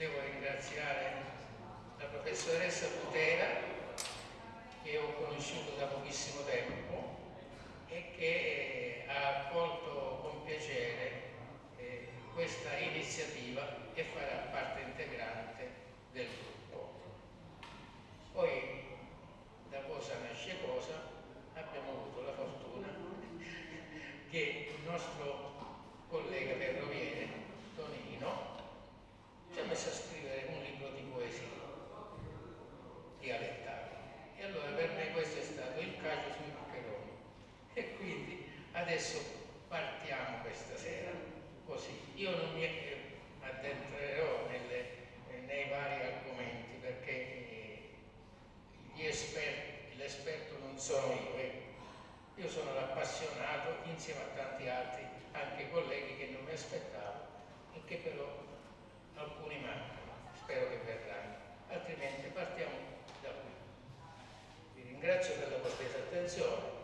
devo ringraziare la professoressa Butera, che ho conosciuto da pochissimo tempo e che ha accolto con piacere questa iniziativa e farà parte integrante del gruppo. Poi, da cosa nasce cosa, abbiamo avuto la fortuna che il nostro collega ferroviere, Tonino, ci ha messo a scrivere un libro di poesia dialettale. E allora per me questo è stato il cacio sui maccheroni. E quindi adesso partiamo questa sera così. Io non mi addentrerò nei vari argomenti perché l'esperto non sono io. Io sono l'appassionato insieme a tanti altri, anche colleghi che non mi aspettavo e che però alcuni mancano, spero che verranno, altrimenti partiamo da qui. Vi ringrazio per la vostra attenzione.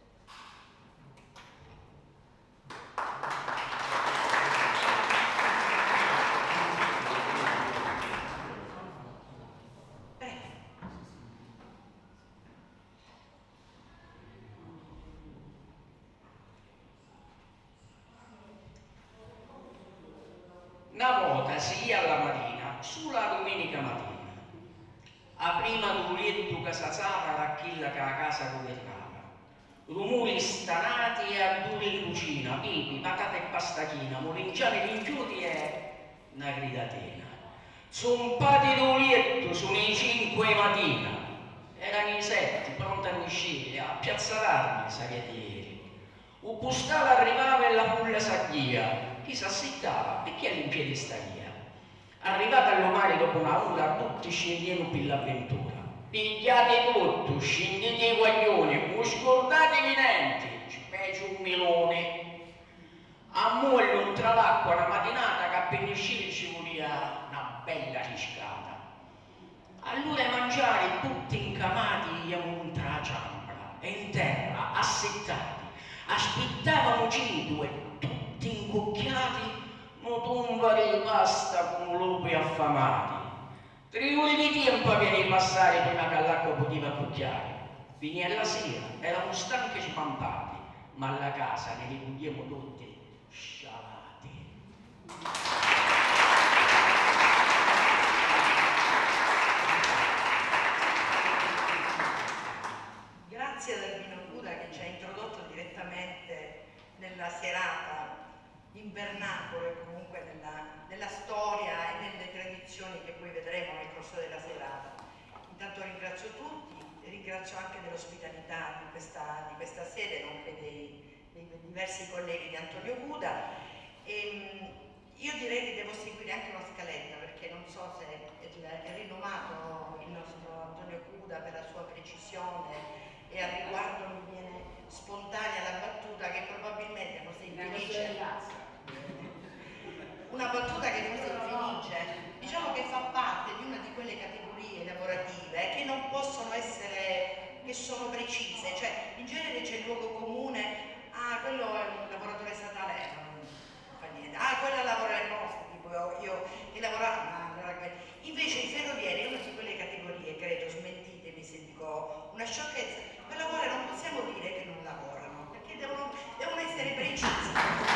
Una volta sia alla mattina, sulla domenica mattina, a prima d'un letto che s'alzava la chilla che la casa governava, rumori stanati e arduri in cucina, pipi, patate e pastachina, molinciani rinchiuti e una gridatina. Zompati d'un letto sono i 5 mattina, erano i 7, pronti a uscire, a Piazza d'Armi sapete ieri. Un postale arrivava e la folla s'avvia. Chi s'assettava e chi all'impiedi sta via. Arrivata all'omare dopo una ora, tutti scendevano per l'avventura. Pigliate tutto, scendete i guaglioni, non scordatevi niente, ci fece un melone. A moglie un travacqua una mattinata che appena uscire ci voleva una bella riscata. Allora mangiare tutti incamati a monta la ciambra e in terra, assettati, aspettavano cinque incucchiati, non tomba di pasta con lupi affamati. 3 ore di tempo per ripassare prima che l'acqua poteva cucchiare. Veniva la sera, eravamo stanchi e spampati, ma alla casa ne ripudiamo tutti scialati. Grazie ad Albino Buda che ci ha introdotto direttamente nella serata in vernacolo e comunque nella storia e nelle tradizioni che poi vedremo nel corso della serata. Intanto ringrazio tutti, ringrazio anche dell'ospitalità di questa sede, nonché dei diversi colleghi di Antonio Buda. Io direi che devo seguire anche una scaletta perché non so se è rinomato il nostro Antonio Buda per la sua precisione e al riguardo mi viene spontanea la battuta che probabilmente forse infelice. Una battuta che forse infelice, diciamo che fa parte di una di quelle categorie lavorative che non possono essere, che sono precise, cioè in genere c'è il luogo comune, ah quello è un lavoratore statale, non fa niente, ah quello lavora alle poste, tipo io che lavoravo, invece i ferrovieri è una di quelle categorie, credo, smentitemi se dico una sciocchezza, per lavorare non possiamo dire che non lavorano, perché devono essere precisi.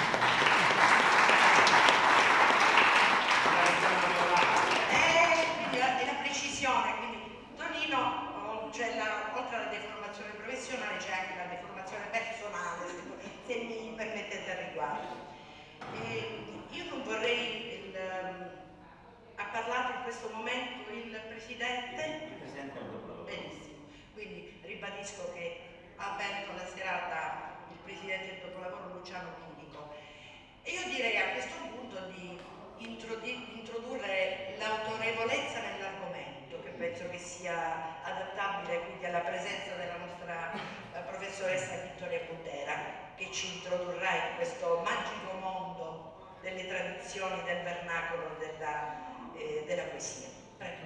E la precisione, quindi Tonino, oltre alla deformazione professionale c'è anche la deformazione personale, se mi permettete al riguardo. Io non vorrei, ha parlato in questo momento il Presidente? Il Presidente del Dopolavoro. Benissimo, quindi ribadisco che ha aperto la serata il Presidente del Dopolavoro Luciano Chinico. E io direi a questo punto di introdurre l'autorevolezza nell'argomento, che penso che sia adattabile quindi alla presenza della nostra professoressa Vittoria Butera, che ci introdurrà in questo magico mondo delle tradizioni del vernacolo della poesia. Prego.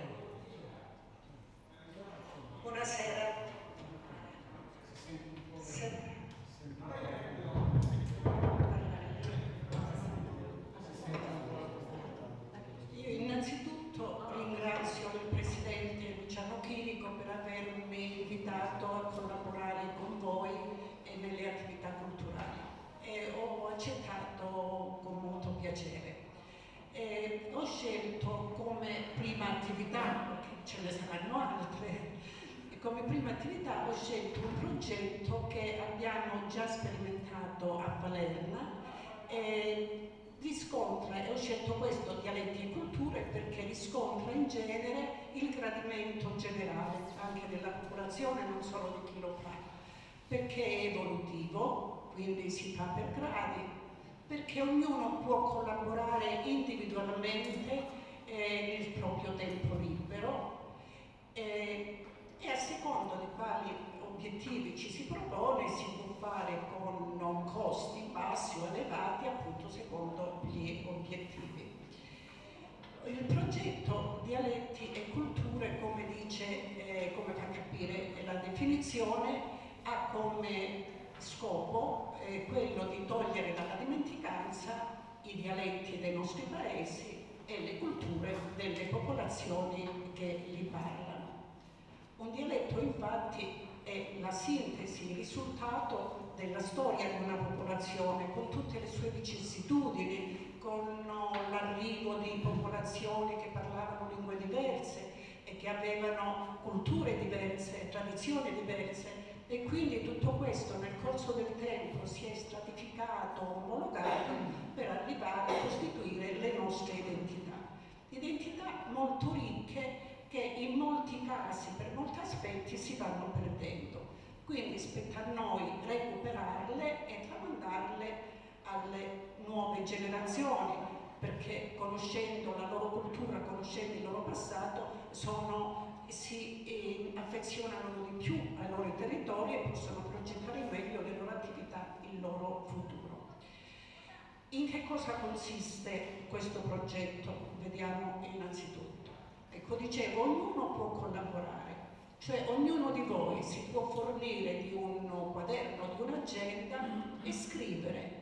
Buonasera. Io innanzitutto ho scelto come prima attività, perché ce ne saranno altre, e come prima attività ho scelto un progetto che abbiamo già sperimentato a Palermo, riscontra, e ho scelto questo, Dialetti e Culture, perché riscontra in genere il gradimento generale anche della popolazione, non solo di chi lo fa, perché è evolutivo, quindi si fa per gradi, perché ognuno può collaborare individualmente nel proprio tempo libero e a seconda di quali obiettivi ci si propone si può fare con costi bassi o elevati, appunto secondo gli obiettivi. Il progetto Dialetti e Culture, come dice, come fa capire la definizione, ha come scopo quello di togliere dalla dimenticanza i dialetti dei nostri paesi e le culture delle popolazioni che li parlano. Un dialetto infatti è la sintesi, il risultato della storia di una popolazione, con tutte le sue vicissitudini, con l'arrivo di popolazioni che parlavano lingue diverse e che avevano culture diverse, tradizioni diverse, e quindi tutto questo nel corso del tempo si è stratificato, omologato per arrivare a costituire le nostre identità molto ricche che in molti casi, per molti aspetti, si vanno perdendo. Quindi spetta a noi recuperarle e tramandarle alle nuove generazioni, perché conoscendo la loro cultura, conoscendo il loro passato, si affezionano di più ai loro territori e possono progettare meglio le loro attività, il loro futuro. In che cosa consiste questo progetto? Vediamo innanzitutto. Ecco, dicevo, ognuno può collaborare, cioè ognuno di voi si può fornire di un quaderno, di un'agenda e scrivere.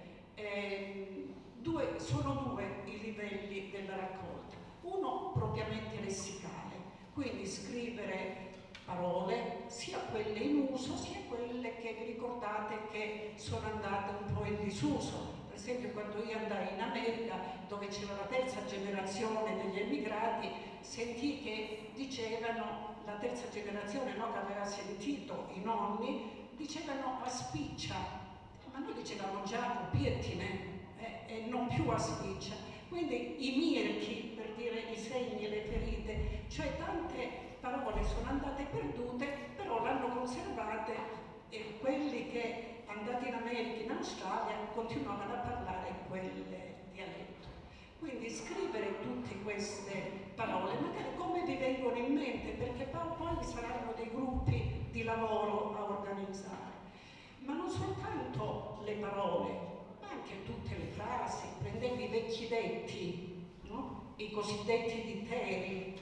Sono due i livelli della raccolta. Uno propriamente lessicale, quindi scrivere parole, sia quelle in uso, sia quelle che vi ricordate che sono andate un po' in disuso. Per esempio, quando io andai in America, dove c'era la terza generazione degli emigrati, sentii che dicevano, la terza generazione, no, che aveva sentito i nonni, dicevano a spiccia, ma noi dicevamo già piettine e non più a spiccia. Quindi i mirchi, per dire i segni, le ferite, cioè tante parole sono andate perdute, però l'hanno conservate e quelli che andati in America, in Australia, continuavano a parlare quel dialetto. Quindi scrivere tutte queste parole, magari come vi vengono in mente, perché poi vi saranno dei gruppi di lavoro a organizzare. Ma non soltanto le parole, ma anche tutte le frasi. Prendevi i vecchi detti, no? I cosiddetti ditteri,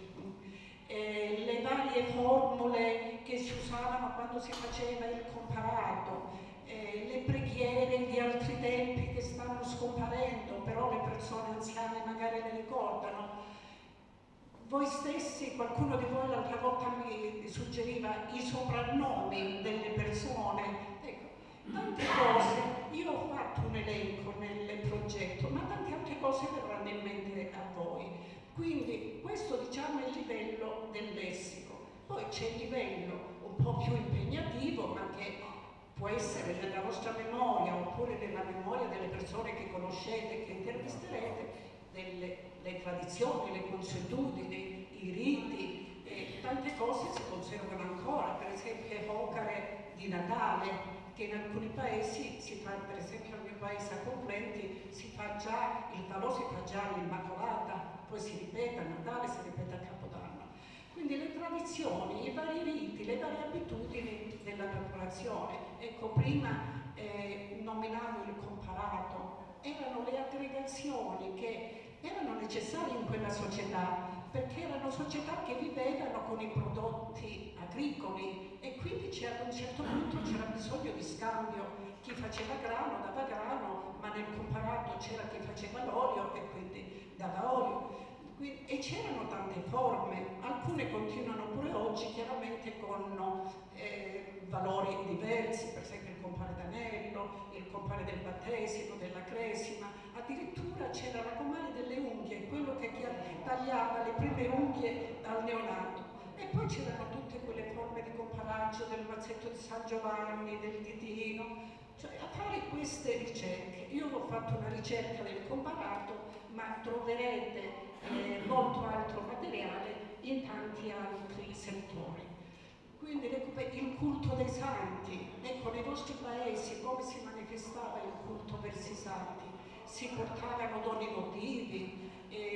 le varie formule che si usavano quando si faceva il comparato, le preghiere di altri tempi che stanno scomparendo, però le persone anziane magari le ricordano. Voi stessi, qualcuno di voi l'altra volta mi suggeriva i soprannomi delle persone. Ecco, tante cose, io ho fatto un elenco nel progetto, ma tante altre cose verranno in mente a voi. Quindi questo, diciamo, è il livello del lessico. Poi c'è il livello un po' più impegnativo, ma che può essere nella vostra memoria oppure nella memoria delle persone che conoscete, che intervisterete, le tradizioni, le consuetudini, i riti, tante cose si conservano ancora, per esempio evocare di Natale, che in alcuni paesi si fa, per esempio al mio paese a Complenti, si fa già, il falò si fa già all'Immacolata, poi si ripete a Natale, si ripete a Capodanno. Quindi le tradizioni, i vari riti, le varie abitudini della popolazione. Ecco, prima nominavo il comparato, erano le aggregazioni che erano necessarie in quella società, perché erano società che vivevano con i prodotti agricoli e quindi ad un certo punto c'era bisogno di scambio. Chi faceva grano dava grano, ma nel comparato c'era chi faceva l'olio e quindi dava olio. E c'erano tante forme, alcune continuano pure oggi, chiaramente con valori diversi. Per esempio il compare d'anello, il compare del battesimo, della cresima, addirittura c'era la comare delle unghie, quello che tagliava le prime unghie al neonato. E poi c'erano tutte quelle forme di comparaggio del mazzetto di San Giovanni, del ditino, cioè a fare queste ricerche. Io ho fatto una ricerca del comparato, ma troverete molto altro materiale in tanti altri settori. Quindi il culto dei santi, ecco, nei vostri paesi come si manifestava il culto verso i santi? Si portavano doni votivi,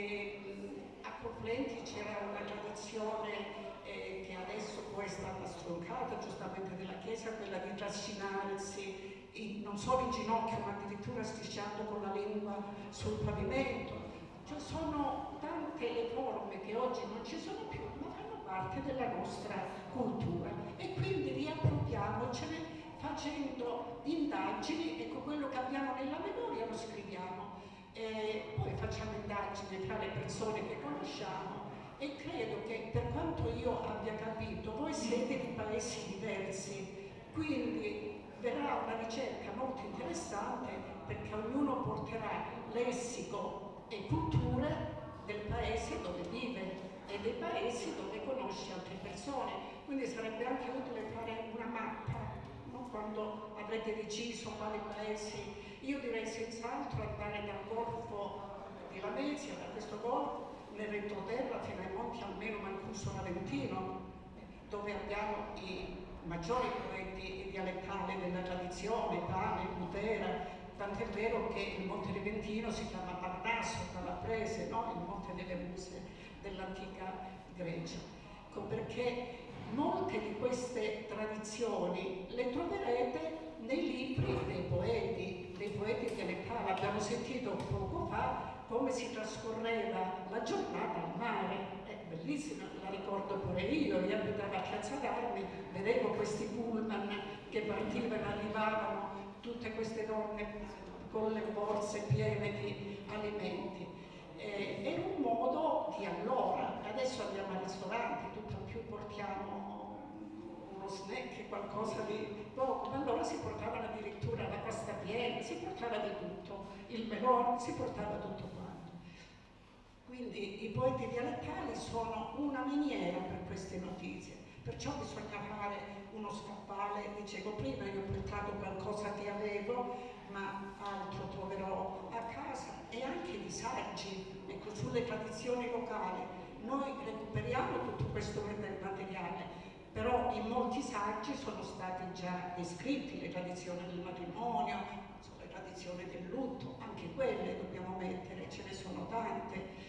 a Conflenti c'era una tradizione che adesso poi è stata stroncata giustamente della Chiesa, quella di trascinarsi non solo in ginocchio ma addirittura strisciando con la lingua sul pavimento. Cioè sono tante le forme che oggi non ci sono più, ma fanno parte della nostra cultura e quindi riappropriamocene facendo indagini. Ecco, quello che abbiamo nella memoria lo scriviamo, poi facciamo indagini tra le persone che conosciamo e credo che, per quanto io abbia capito, voi siete di paesi diversi, quindi verrà una ricerca molto interessante perché ognuno porterà lessico e culture del paese dove vive e dei paesi dove conosce altre persone, quindi sarebbe anche utile fare una mappa, no? Quando avrete deciso quali paesi. Io direi senz'altro andare dal golfo di Lamezia, da questo golfo, nel retroterra fino ai monti almeno Mancuso Aventino, dove abbiamo i maggiori poeti dialettali della tradizione, Pane, Butera, tant'è vero che il Monte Aventino si chiama Parnasso, Calabrese, no? Il Monte delle Muse dell'antica Grecia. Ecco perché molte di queste tradizioni le troverete nei libri dei poeti dialettali. Abbiamo sentito poco fa come si trascorreva la giornata al mare, è bellissima, la ricordo pure io abitavo a Piazza d'Armi, vedevo questi pullman che partivano, arrivavano, tutte queste donne con le borse piene di alimenti. È un modo di allora, adesso andiamo al ristorante, tutto più portiamo uno snack, qualcosa di poco, ma allora si portavano addirittura la pasta piena, si portava di tutto, il melone, si portava tutto quanto. Quindi i poeti dialettali sono una miniera per queste notizie, perciò bisogna fare uno scaffale. Dicevo prima, io ho portato qualcosa che avevo, ma altro troverò a casa, e anche di saggi, ecco, sulle tradizioni locali. Noi recuperiamo tutto questo materiale, però in molti saggi sono stati già descritti le tradizioni del matrimonio, le tradizioni del lutto, anche quelle dobbiamo mettere, ce ne sono tante.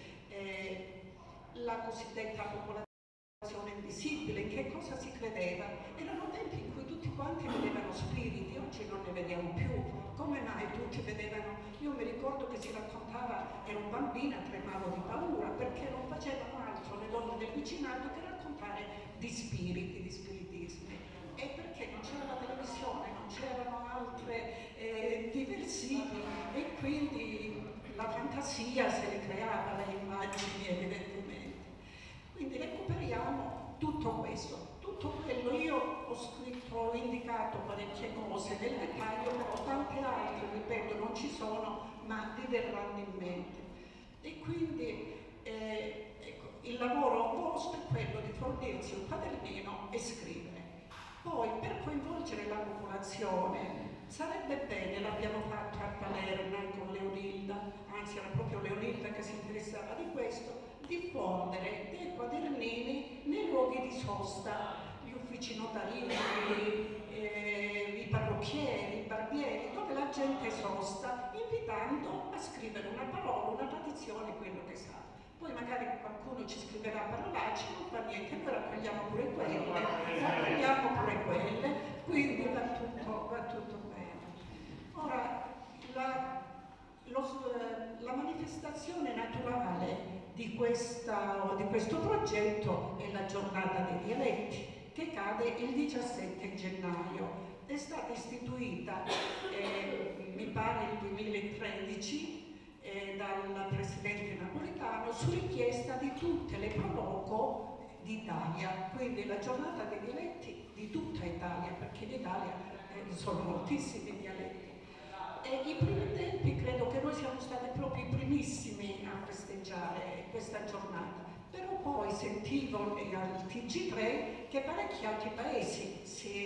La cosiddetta popolazione invisibile, in che cosa si credeva? Erano tempi in cui tutti quanti vedevano spiriti, oggi non ne vediamo più. Come mai tutti vedevano? Io mi ricordo che si raccontava, ero bambina, tremavo di paura, perché non facevano altro le donne del vicinato che raccontare di spiriti, di spiritismi. E perché non c'era la televisione, non c'erano altre diversivi, e quindi la fantasia se ne creava, le immagini evidentemente. Quindi recuperiamo tutto questo, tutto quello. Io ho indicato parecchie cose nel dettaglio, però tante altre, ripeto, non ci sono, ma vi verranno in mente. E quindi ecco, il lavoro vostro è quello di fornirsi un quadernino e scrivere. Poi, per coinvolgere la popolazione, sarebbe bene, l'abbiamo fatto a Palermo con Leonilda, anzi era proprio Leonilda che si interessava di questo, diffondere dei quadernini nei luoghi di sosta, gli uffici notarili, i parrucchieri, i barbieri, dove la gente sosta, invitando a scrivere una parola, una tradizione, quello che sa. Poi magari qualcuno ci scriverà parolacce, non fa niente, noi raccogliamo pure quelle, quindi va tutto bene. Ora, la manifestazione naturale di questo progetto è la giornata dei dialetti, che cade il 17 gennaio. È stata istituita, mi pare il 2013, dal presidente Napolitano su richiesta di tutte le proloco d'Italia, quindi la giornata dei dialetti di tutta Italia, perché in Italia sono moltissimi dialetti. E i primi tempi credo che noi siamo stati proprio i primissimi a festeggiare questa giornata, però poi sentivo al TG3 che parecchi altri paesi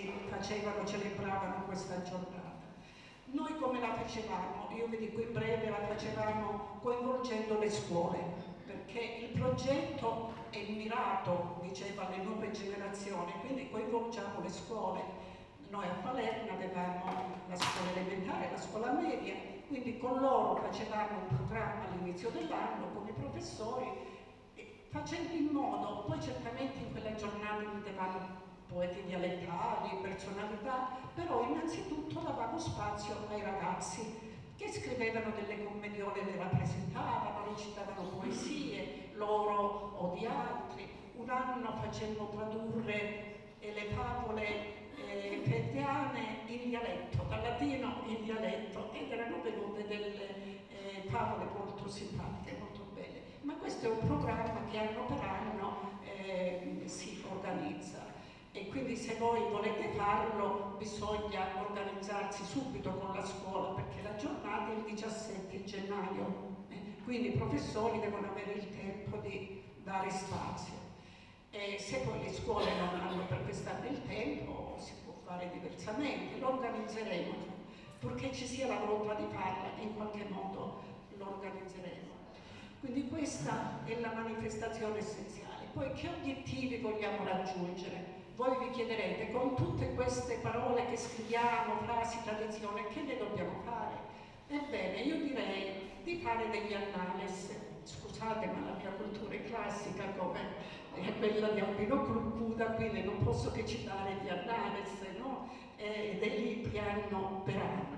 celebravano questa giornata. Noi come la facevamo? Io vi dico in breve, la facevamo coinvolgendo le scuole, perché il progetto è mirato, diceva, alle nuove generazioni, quindi coinvolgiamo le scuole. Noi a Palermo avevamo la scuola elementare, la scuola media, quindi con loro facevamo un programma all'inizio dell'anno con i professori, facendo in modo, poi certamente in quella giornata mettevamo poeti dialettali, personalità, però innanzitutto davamo spazio ai ragazzi che scrivevano delle commediole, le rappresentavano, recitavano poesie, loro o di altri. Un anno facemmo tradurre le favole fettiane in dialetto, dal latino in dialetto, ed erano venute delle favole molto simpatiche, molto belle. Ma questo è un programma che anno per anno si organizza, e quindi se voi volete farlo bisogna organizzarsi subito con la scuola, perché la giornata è il 17 gennaio, quindi i professori devono avere il tempo di dare spazio. E se poi le scuole non hanno per quest'anno il tempo, si può fare diversamente, lo organizzeremo, purché ci sia la volontà di farla, in qualche modo lo organizzeremo. Quindi questa è la manifestazione essenziale. Poi che obiettivi vogliamo raggiungere? Voi vi chiederete, con tutte queste parole che scriviamo, frasi, tradizione, che ne dobbiamo fare? Ebbene, io direi di fare degli annales. Scusate, ma la mia cultura è classica come quella di Albino Crumpuda, quindi non posso che citare gli annales, no? Dei libri anno per anno.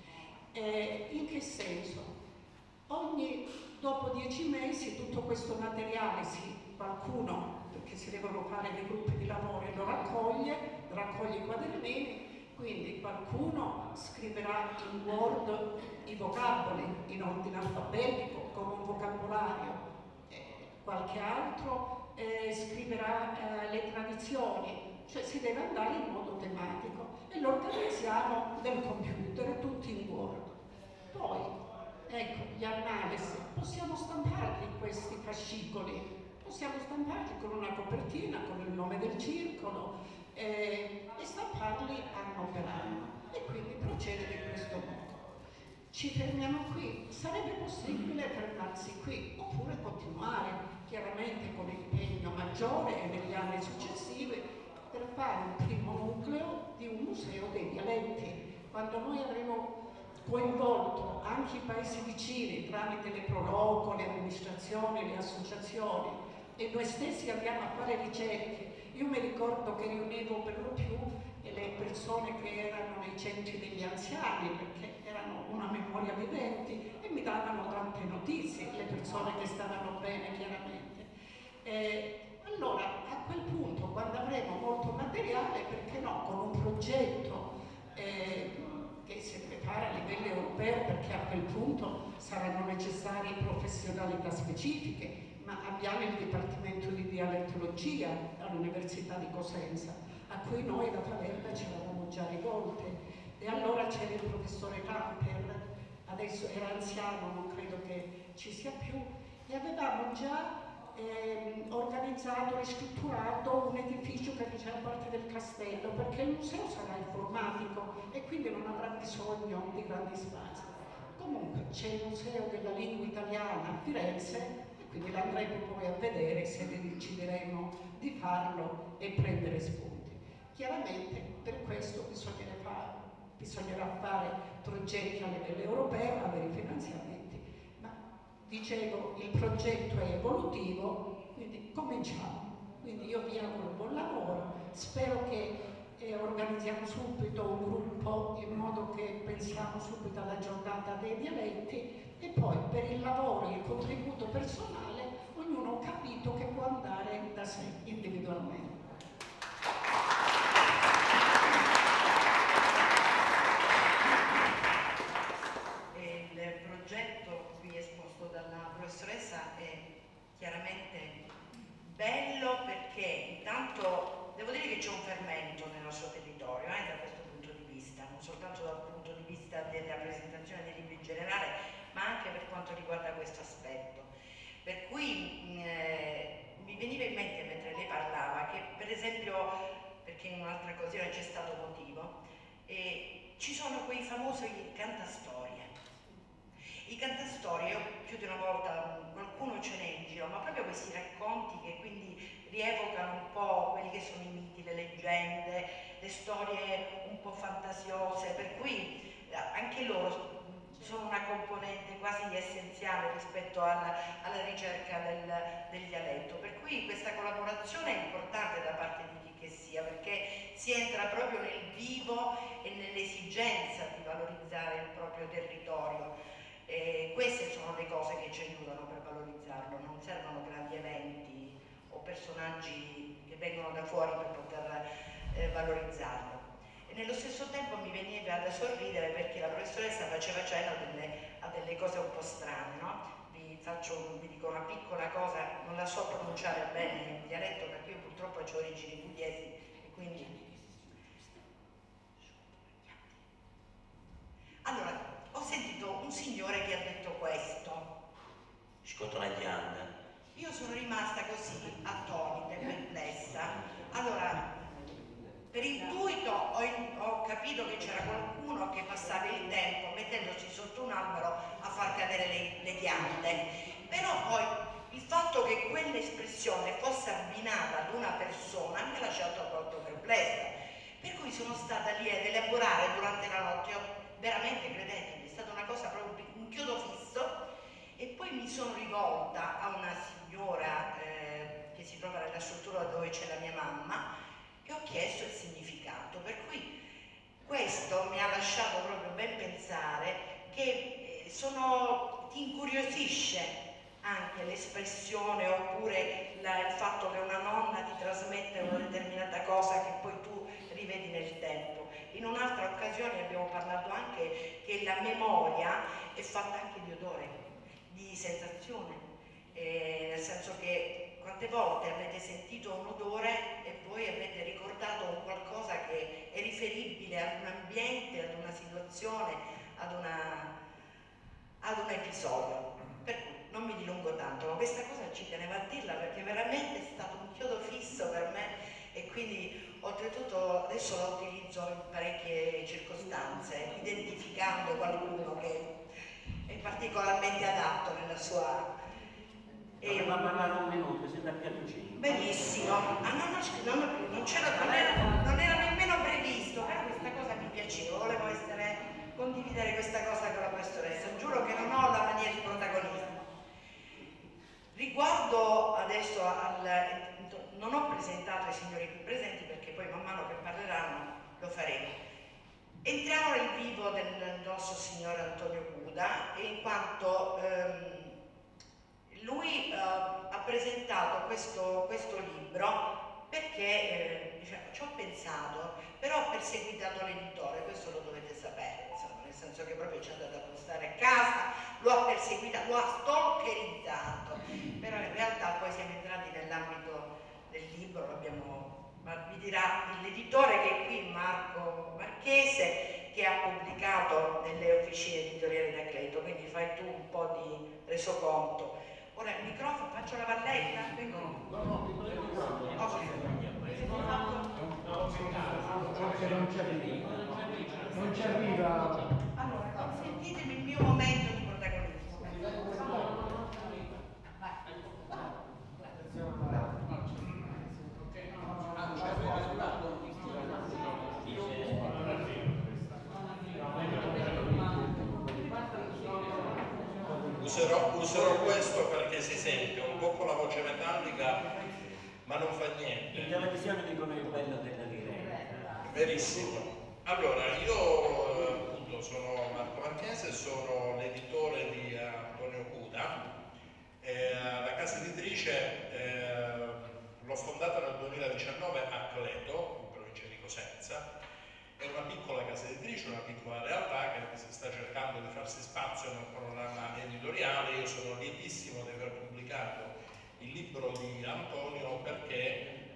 In che senso? Dopo 10 mesi tutto questo materiale, qualcuno, perché si devono fare dei gruppi di lavoro, lo raccoglie i quadernini, quindi qualcuno scriverà in Word i vocaboli in ordine alfabetico come un vocabolario, qualche altro scriverà le tradizioni, cioè si deve andare in modo tematico, e lo organizziamo nel computer, tutti in Word. Poi, ecco, gli annales, possiamo stamparli questi fascicoli, possiamo stamparli con una copertina, con il nome del circolo, e stamparli anno per anno, e quindi procedere in questo modo. Ci fermiamo qui? Sarebbe possibile fermarsi qui, oppure continuare, chiaramente con impegno maggiore negli anni successivi, per fare un primo nucleo di un museo dei dialetti. Quando noi avremo coinvolto anche i paesi vicini tramite le Proloco, le amministrazioni, le associazioni, e noi stessi andiamo a fare ricerche. Io mi ricordo che riunivo per lo più le persone che erano nei centri degli anziani, perché erano una memoria viventi, e mi davano tante notizie, le persone che stavano bene chiaramente. Allora, a quel punto, quando avremo molto materiale, perché no, con un progetto che si prepara a livello europeo, perché a quel punto saranno necessarie professionalità specifiche, ma abbiamo il Dipartimento di Dialettologia all'Università di Cosenza, a cui noi da Palermo ci eravamo già rivolte, e allora c'era il professore Camper, adesso era anziano, non credo che ci sia più, e avevamo già organizzato, ristrutturato un edificio che faceva parte del castello, perché il museo sarà informatico e quindi non avrà bisogno di grandi spazi. Comunque c'è il Museo della Lingua Italiana a Firenze, e quindi l'andremo poi a vedere se decideremo di farlo e prendere spunti. Chiaramente per questo bisognerà fare progetti a livello europeo, avere i finanziamenti. Dicevo, il progetto è evolutivo, quindi cominciamo. Quindi io vi auguro buon lavoro, spero che organizziamo subito un gruppo in modo che pensiamo subito alla giornata dei dialetti, e poi per il lavoro e il contributo personale ognuno ha capito che può andare da sé individualmente. Professoressa è chiaramente bello, perché intanto devo dire che c'è un fermento nel nostro territorio da questo punto di vista, perché in un'altra occasione c'è stato motivo, e ci sono quei famosi cantastorie. I cantastorie, io più di una volta qualcuno ce n'è in giro, ma proprio questi racconti che quindi rievocano un po' quelli che sono i miti, le leggende, le storie un po' fantasiose, per cui anche loro sono una componente quasi essenziale rispetto alla ricerca del dialetto, per cui questa collaborazione è importante da parte di chi che sia, perché si entra proprio nel vivo e nell'esigenza di valorizzare il proprio territorio. Queste sono le cose che ci aiutano per valorizzarlo, non servono grandi eventi o personaggi che vengono da fuori per poter valorizzarlo. E nello stesso tempo mi veniva da sorridere perché la professoressa faceva cenno a delle cose un po' strane, no? Vi dico una piccola cosa, non la so pronunciare bene in dialetto perché io purtroppo ho origini pugliesi e quindi... Allora, ho sentito un signore che ha detto questo. Scotraglianda. Io sono rimasta così attonita e perplessa. Allora, per intuito ho capito che c'era qualcuno che passava il tempo mettendosi sotto un albero a far cadere le piante, però poi il fatto che quell'espressione fosse abbinata ad una persona mi ha lasciato molto perplessa, per cui sono stata lì ad elaborare durante la notte, veramente, credetemi, è stata una cosa proprio un chiodo fisso, e poi mi sono rivolta a una signora che si trova nella struttura dove c'è la mia mamma, e ho chiesto il significato, per cui questo mi ha lasciato proprio ben pensare che ti incuriosisce anche l'espressione oppure il fatto che una nonna ti trasmette una determinata cosa che poi tu rivedi nel tempo. In un'altra occasione abbiamo parlato anche che la memoria è fatta anche di odore, di sensazione, nel senso che quante volte avete sentito un odore e poi avete ricordato un qualcosa che è riferibile ad un ambiente, ad una situazione, ad un episodio. Per cui non mi dilungo tanto, ma questa cosa ci tenevo a dirla perché veramente è stato un chiodo fisso per me e quindi oltretutto adesso la utilizzo in parecchie circostanze, identificando qualcuno che è particolarmente adatto nella sua... Dovremmo parlare un minuto, siete più vicini. Benissimo, non era nemmeno previsto, però questa cosa mi piaceva, volevo condividere questa cosa con la professoressa, giuro che non ho la mania di protagonismo. Riguardo adesso non ho presentato i signori qui presenti perché poi man mano che parleranno lo faremo. Entriamo nel vivo del nostro signor Antonio Cuda, in quanto lui ha presentato questo libro perché ci ho pensato, però ho perseguitato l'editore, questo lo dovete sapere, insomma, nel senso che proprio ci è andato a postare a casa, lo ha perseguitato, lo ha stalkerizzato, però in realtà poi siamo entrati nell'ambito del libro, vi dirà l'editore che è qui, Marco Marchese, che ha pubblicato nelle officine editoriali d'Acleto, quindi fai tu un po' di resoconto. Ora il microfono, faccio la valletta? Vengono? Non ci arriva. Allora, consentitemi il mio momento di protagonismo. Userò questo perché si sente un po' con la voce metallica, ma non fa niente. In televisione dicono il bello della diretta. Verissimo. Allora, io appunto sono Marco Marchese, sono l'editore di Antonio Cuda. La casa editrice l'ho fondata nel 2019 a Cleto, in provincia di Cosenza. È una piccola casa editrice, una piccola realtà che si sta cercando di farsi spazio nel panorama editoriale. Io sono lietissimo di aver pubblicato il libro di Antonio perché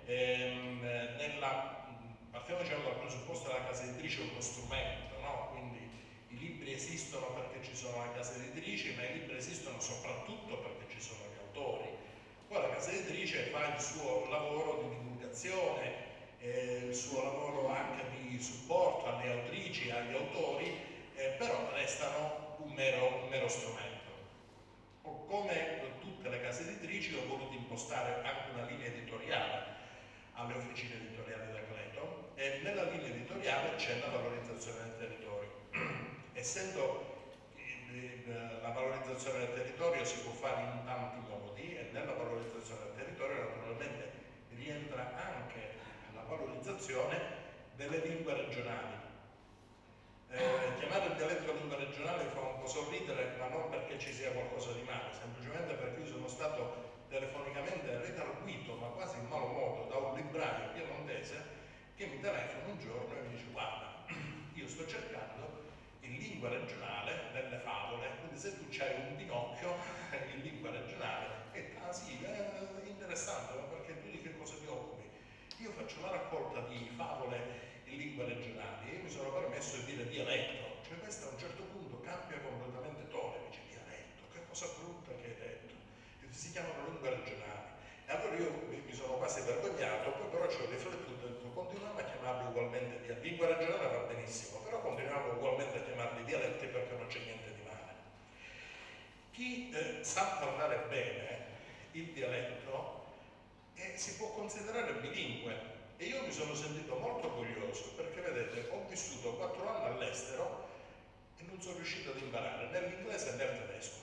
partiamo dicendo dal presupposto che la casa editrice è uno strumento, no? Quindi i libri esistono perché ci sono le case editrici, ma i libri esistono soprattutto perché ci sono gli autori. Poi la casa editrice fa il suo lavoro di divulgazione, il il suo lavoro anche di supporto alle autrici, agli autori, però restano un mero strumento. Come tutte le case editrici ho voluto impostare anche una linea editoriale alle officine editoriali da Cleto, e nella linea editoriale c'è la valorizzazione del territorio. Essendo la valorizzazione del territorio si può fare in tanti modi, e nella valorizzazione del territorio naturalmente rientra anche la valorizzazione delle lingue regionali. Chiamare il dialetto lingua regionale fa un po' sorridere, ma non perché ci sia qualcosa di male, semplicemente perché io sono stato telefonicamente redarguito, ma quasi in malo modo, da un libraio piemontese che mi telefona un giorno e mi dice: guarda, io sto cercando in lingua regionale delle favole, quindi se tu c'hai un Pinocchio in lingua regionale, sì, è interessante, ma perché tu di che cosa ti occupi? Io faccio una raccolta di favole in lingua regionali e io mi sono permesso di dire dialetto, cioè questo a un certo punto cambia completamente tono, dice dialetto, che cosa brutta che hai detto, e si chiamano lingue regionali. E allora io mi sono quasi vergognato, poi però ci ho riflettuto e ho detto continuiamo a chiamarli ugualmente dialetti. Lingua regionale va benissimo, però continuiamo ugualmente a chiamarli dialetti perché non c'è niente di male. Chi sa parlare bene il dialetto si può considerare bilingue, e io mi sono sentito molto orgoglioso perché vedete ho vissuto 4 anni all'estero e non sono riuscito ad imparare né l'inglese né il tedesco,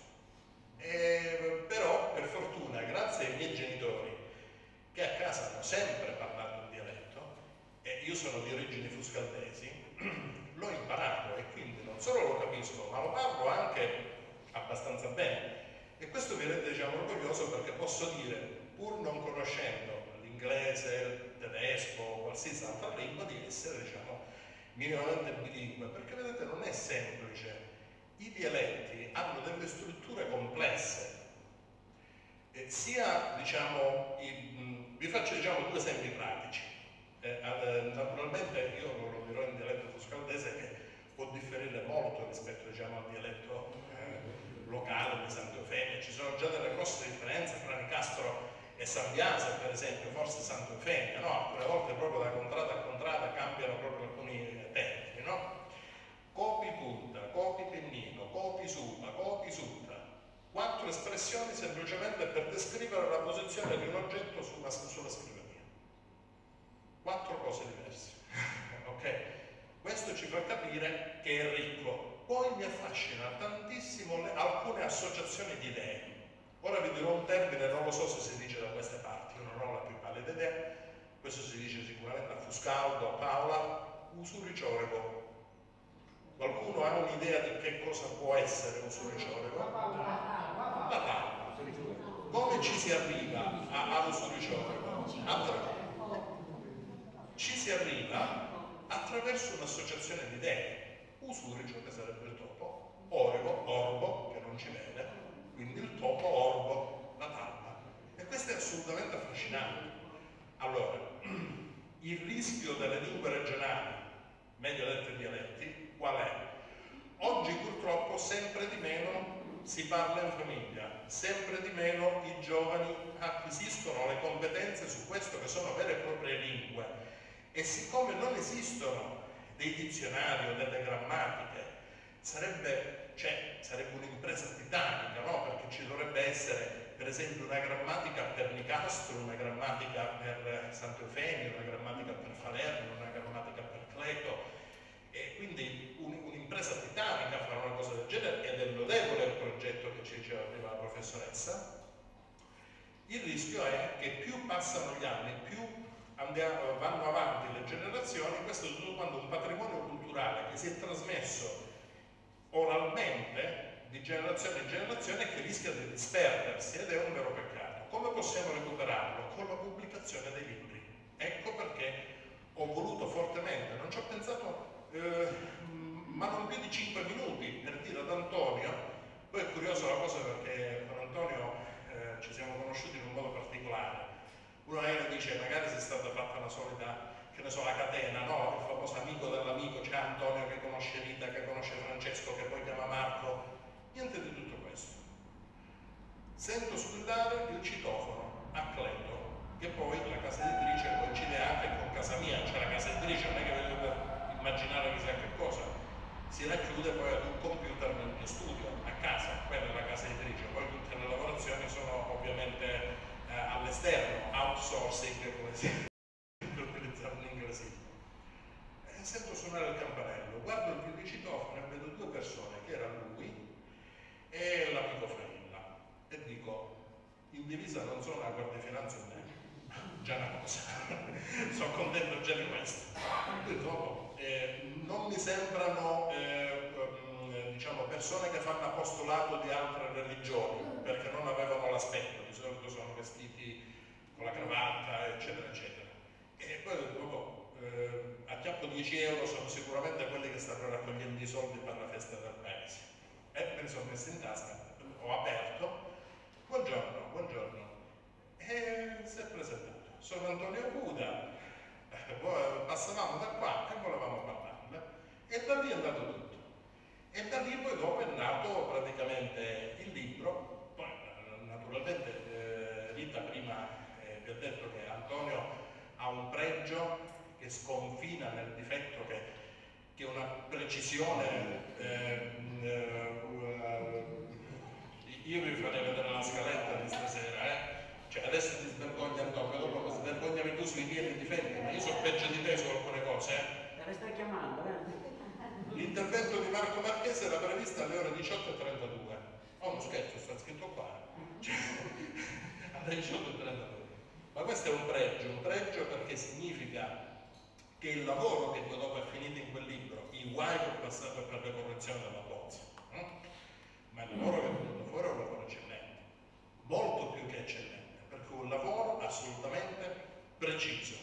però per fortuna grazie ai miei genitori che a casa hanno sempre parlato il dialetto, e io sono di origini fuscaldesi, l'ho imparato e quindi non solo lo capisco ma lo parlo anche abbastanza bene, e questo mi rende orgoglioso perché posso dire, pur non conoscendo l'inglese, il tedesco o qualsiasi altra lingua, di essere minimamente bilingue, perché vedete non è semplice, i dialetti hanno delle strutture complesse, sia vi faccio 2 esempi pratici. Naturalmente io non lo dirò in dialetto fuscaldese che può differire molto rispetto al dialetto locale di Santa Eufemia, ci sono già delle grosse differenze fra Nicastro e San Biase, per esempio, forse Santa Eufemia, no? Alcune volte proprio da contrada a contrada cambiano proprio alcuni termini, no? Copi punta, copi pennino, copi supa, copi sutta. 4 espressioni semplicemente per descrivere la posizione di un oggetto sulla scrivania. 4 cose diverse. Ok? Questo ci fa capire che è ricco. Poi mi affascina tantissimo alcune associazioni di idee. Ora vi dirò un termine, non lo so se si dice da queste parti, io non ho la più pallida idea, questo si dice sicuramente a Fuscaldo, a Paola, usuriciorego. Qualcuno ha un'idea di che cosa può essere usuriciorego? La palma. Come ci si arriva all'usuriciorego? Ci si arriva attraverso un'associazione di idee. Usuricio, che sarebbe il topo, orego, orbo, che non ci vede, quindi il topo, orbo, la talpa. E questo è assolutamente affascinante. Allora, il rischio delle lingue regionali, meglio dette dialetti, qual è? Oggi purtroppo sempre di meno si parla in famiglia, sempre di meno i giovani acquisiscono le competenze su questo che sono vere e proprie lingue, e siccome non esistono dei dizionari o delle grammatiche, sarebbe un'impresa titanica, no? Perché ci dovrebbe essere per esempio una grammatica per Nicastro, una grammatica per Santa Eufemia, una grammatica per Falerno, una grammatica per Cleto, e quindi un'impresa titanica fare una cosa del genere, ed è lodevole il progetto che ci diceva prima la professoressa. Il rischio è che più passano gli anni, più vanno avanti le generazioni, questo è tutto quanto un patrimonio culturale che si è trasmesso oralmente di generazione in generazione e che rischia di disperdersi, ed è un vero peccato. Come possiamo recuperarlo? Con la pubblicazione dei libri. Ecco perché ho voluto fortemente, non ci ho pensato ma non più di 5 minuti, per dire ad Antonio. Poi è curiosa la cosa perché con Antonio ci siamo conosciuti in un modo particolare. Uno dice magari si è stata fatta una solita, che ne so, la catena, no? Il famoso amico dell'amico, c'è Antonio che conosce Rita, che conosce Francesco, che poi chiama Marco. Niente di tutto questo. Sento squillare il citofono a Cleto, che poi la casa editrice coincide anche con casa mia, cioè la casa outsourcing, come si utilizzava in inglese. E sento suonare il campanello, guardo il videocitofono e vedo due persone, che era lui e l'amico Failla, e dico, in divisa non sono una guardia di finanza in me, già una cosa, sono contento già di questo. Dopo, non mi sembrano diciamo, persone che fanno apostolato di altre religioni, perché non avevano l'aspetto, di solito sono vestiti con la cravatta, eccetera, eccetera. E poi dopo, acchiappo 10 euro, sono sicuramente quelli che stanno raccogliendo i soldi per la festa del paese. E me li sono messi in tasca, ho aperto, buongiorno, buongiorno, e si è presentato. Sono Antonio Cuda, passavamo da qua e volevamo parlarne, e da lì è andato tutto. E da lì poi dopo è nato praticamente il libro. Poi naturalmente Rita prima vi ha detto che Antonio ha un pregio che sconfina nel difetto che una precisione. Io vi farei vedere la scaletta di stasera, cioè adesso ti svergogni Antonio, dopo svergognami tu sui miei difetti, ma io so peggio di te su alcune cose. Te le stai chiamando, L'intervento di Marco Marchese era previsto alle ore 18:32. Oh, non scherzo, sta scritto qua. Cioè, alle 18:32. Ma questo è un pregio perché significa che il lavoro che poi dopo è finito in quel libro, i guai che ho passato per le correzioni della bozza, ma il lavoro che è venuto fuori è un lavoro eccellente, molto più che eccellente, perché è un lavoro assolutamente preciso.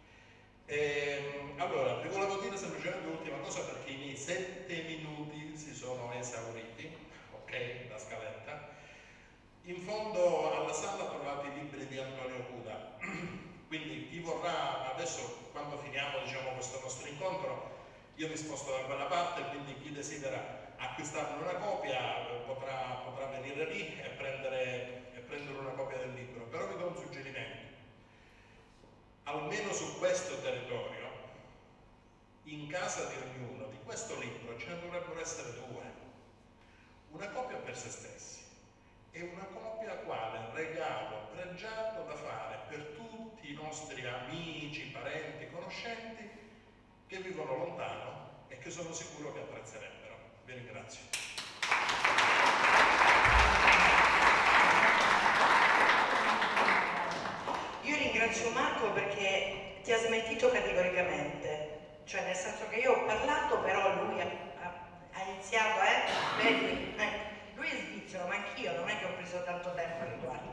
Allora, vi volevo dire semplicemente l'ultima cosa, perché i miei 7 minuti si sono esauriti, ok, la scaletta. In fondo alla sala trovate i libri di Antonio Cuda, quindi chi vorrà, adesso quando finiamo diciamo, questo nostro incontro, io mi sposto da quella parte, quindi chi desidera acquistarne una copia potrà venire lì e prendere una copia del libro. Però vi do un suggerimento: almeno su questo territorio, in casa di ognuno, di questo libro ce ne dovrebbero essere 2, una copia per se stessi e una copia quale regalo pregiato da fare per tutti i nostri amici, parenti, conoscenti che vivono lontano e che sono sicuro che apprezzerebbero. Vi ringrazio. Io ringrazio Marco perché ti ha smentito categoricamente, cioè nel senso che io ho parlato, però lui ha iniziato, vedi, lui è svizzero, ma anch'io non è che ho preso tanto tempo a riguardo.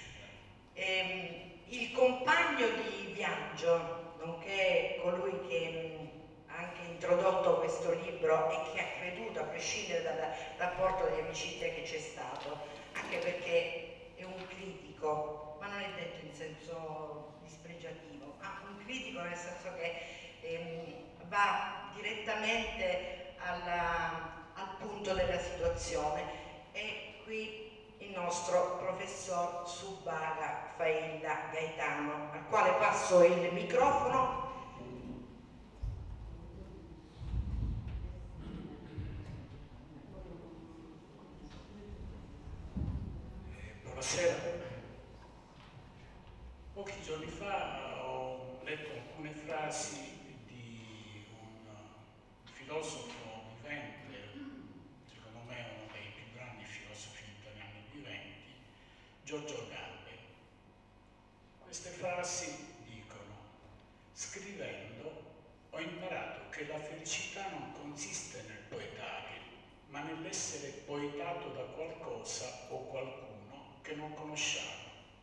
Il compagno di viaggio, nonché colui che ha anche introdotto questo libro e che ha creduto, a prescindere dal rapporto di amicizia che c'è stato, anche perché è un critico, ma non è detto in senso dispregiativo, ma un critico nel senso che va direttamente al punto della situazione. E qui il nostro professor Subaga Failla Gaetano, al quale passo il microfono. Buonasera. Pochi giorni fa ho letto alcune frasi di un filosofo vivente, secondo me uno dei più grandi filosofi italiani viventi, Giorgio Agamben. Queste frasi dicono: scrivendo ho imparato che la felicità non consiste nel poetare, ma nell'essere poetato da qualcosa o qualcuno che non conosciamo.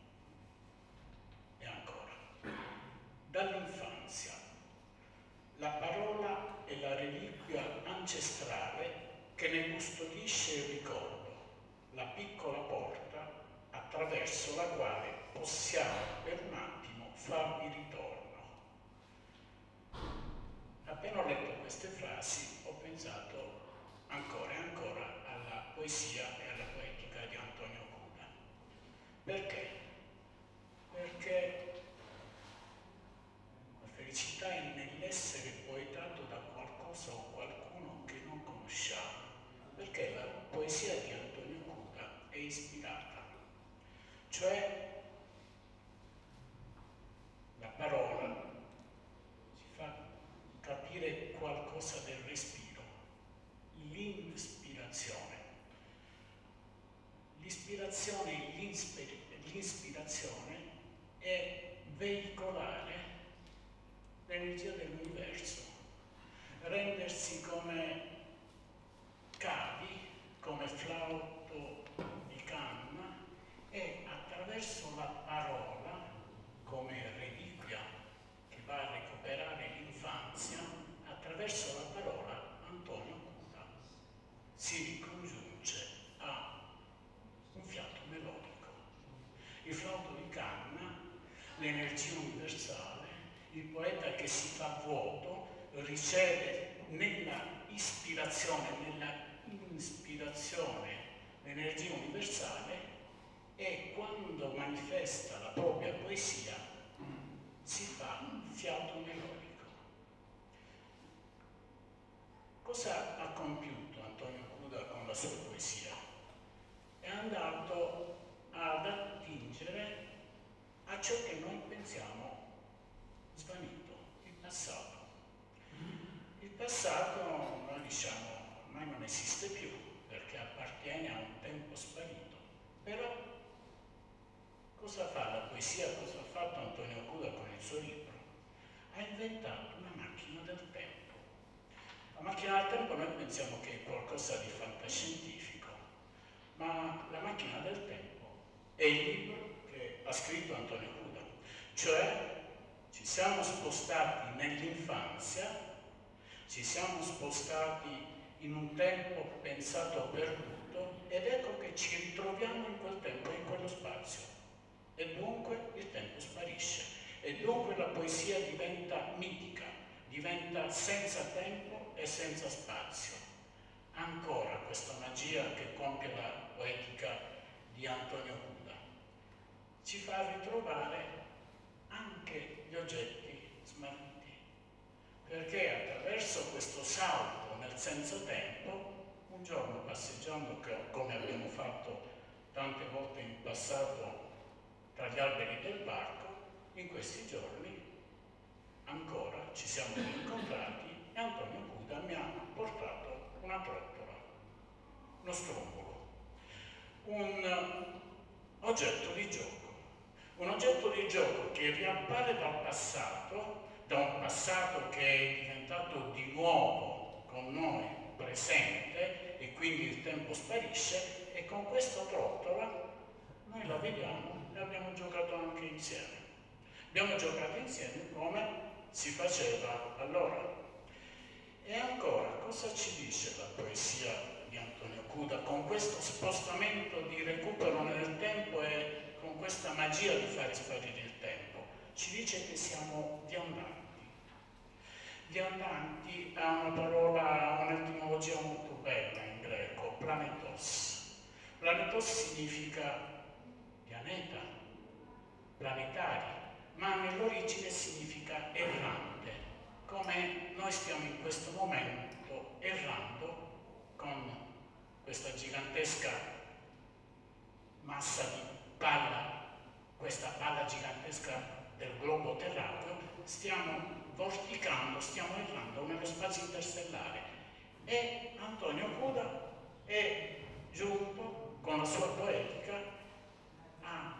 E ancora, dall'infanzia la parola è la reliquia ancestrale che ne custodisce il ricordo, la piccola porta attraverso la quale possiamo per un attimo farvi ritorno. Appena ho letto queste frasi ho pensato ancora e ancora alla poesia e alla poetica di Antonio Cuda. Perché? Perché la felicità è nell'essere poetato da qualcosa o qualcuno che non conosciamo, perché la poesia di Antonio Cuda è ispirata, cioè cosa del respiro, l'inspirazione. L'ispirazione è veicolare l'energia dell'universo, rendersi come cavi, come flauto di canna, e attraverso la parola, come reliquia che va a recuperare l'infanzia, attraverso la parola Antonio Cuda si ricongiunge a un fiato melodico. Il flauto di canna, l'energia universale, il poeta che si fa vuoto, riceve nella ispirazione, nella inspirazione l'energia universale, e quando manifesta la propria poesia si fa fiato melodico. Cosa ha compiuto Antonio Cuda con la sua poesia? È andato ad attingere a ciò che noi pensiamo svanito, il passato. Il passato, noi diciamo, ormai non esiste più, perché appartiene a un tempo sparito. Però cosa fa la poesia, cosa ha fatto Antonio Cuda con il suo libro? Ha inventato una macchina del tempo. La macchina del tempo noi pensiamo che è qualcosa di fantascientifico, ma la macchina del tempo è il libro che ha scritto Antonio Cuda, cioè ci siamo spostati nell'infanzia, ci siamo spostati in un tempo pensato perduto, ed ecco che ci ritroviamo in quel tempo e in quello spazio. E dunque il tempo sparisce, e dunque la poesia diventa mitica, diventa senza tempo e senza spazio. Ancora questa magia che compie la poetica di Antonio Cuda ci fa ritrovare anche gli oggetti smarriti, perché attraverso questo salto nel senza tempo, un giorno passeggiando, come abbiamo fatto tante volte in passato tra gli alberi del parco, in questi giorni ancora ci siamo incontrati e Antonio Cuda mi ha portato una trottola, uno strombolo, un oggetto di gioco che riappare dal passato, da un passato che è diventato di nuovo con noi presente, e quindi il tempo sparisce, e con questa trottola noi la vediamo e abbiamo giocato anche insieme. Abbiamo giocato insieme come si faceva allora. E ancora, cosa ci dice la poesia di Antonio Cuda con questo spostamento di recupero nel tempo e con questa magia di fare sparire il tempo? Ci dice che siamo viandanti. Viandanti ha una parola, ha un'etimologia molto bella in greco, planetos. Planetos significa pianeta, planetari, ma nell'origine significa errante, come noi stiamo in questo momento errando con questa gigantesca massa di palla, questa palla gigantesca del globo terracqueo, stiamo vorticando, stiamo errando nello spazio interstellare. E Antonio Cuda è giunto con la sua poetica a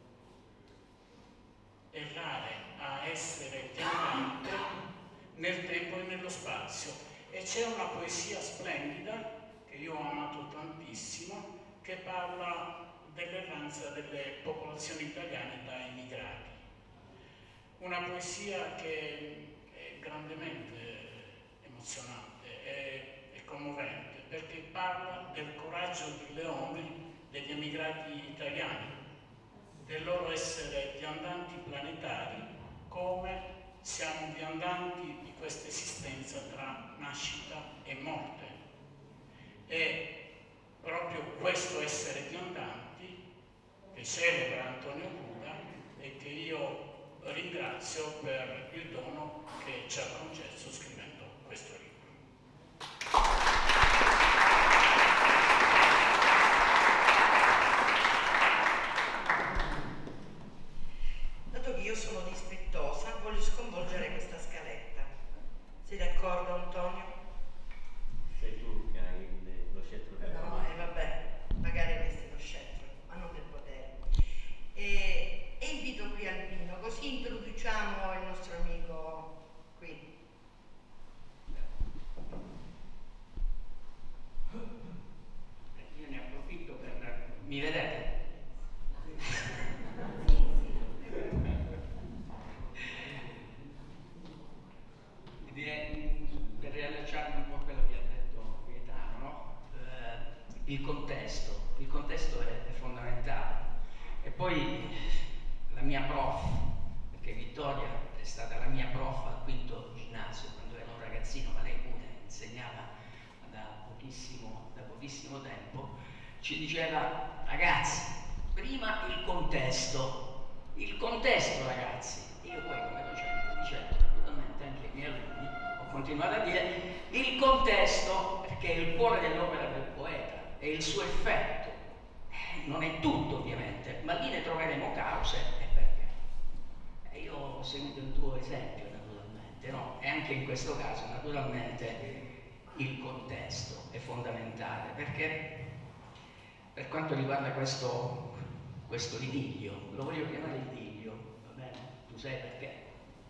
errare, a essere viandante nel tempo e nello spazio. E c'è una poesia splendida che io ho amato tantissimo, che parla dell'erranza delle popolazioni italiane da immigrati. Una poesia che è grandemente emozionante e commovente, perché parla del coraggio di leone degli emigrati italiani, del loro essere viandanti planetari, come siamo viandanti di questa esistenza tra nascita e morte. E proprio questo essere viandanti che celebra Antonio Cuda e che io ringrazio per il dono che ci ha concesso scrivendo questo libro. Dato che io sono dispettosa, voglio sconvolgere questa scaletta. Sei d'accordo, Antonio? il contesto è fondamentale. E poi la mia prof, perché Vittoria è stata la mia prof al quinto ginnasio quando ero un ragazzino, ma lei pure insegnava da pochissimo tempo, ci diceva: ragazzi, prima il contesto ragazzi. Io poi come docente dicevo naturalmente anche ai miei alunni, ho continuato a dire il contesto, perché è il cuore dell'opera del poeta, è il suo effetto. Non è tutto ovviamente, ma lì ne troveremo cause e perché. E io ho seguito il tuo esempio naturalmente, no? E anche in questo caso naturalmente il contesto è fondamentale, perché per quanto riguarda questo idillio, lo voglio chiamare idillio, va bene? Tu sai perché?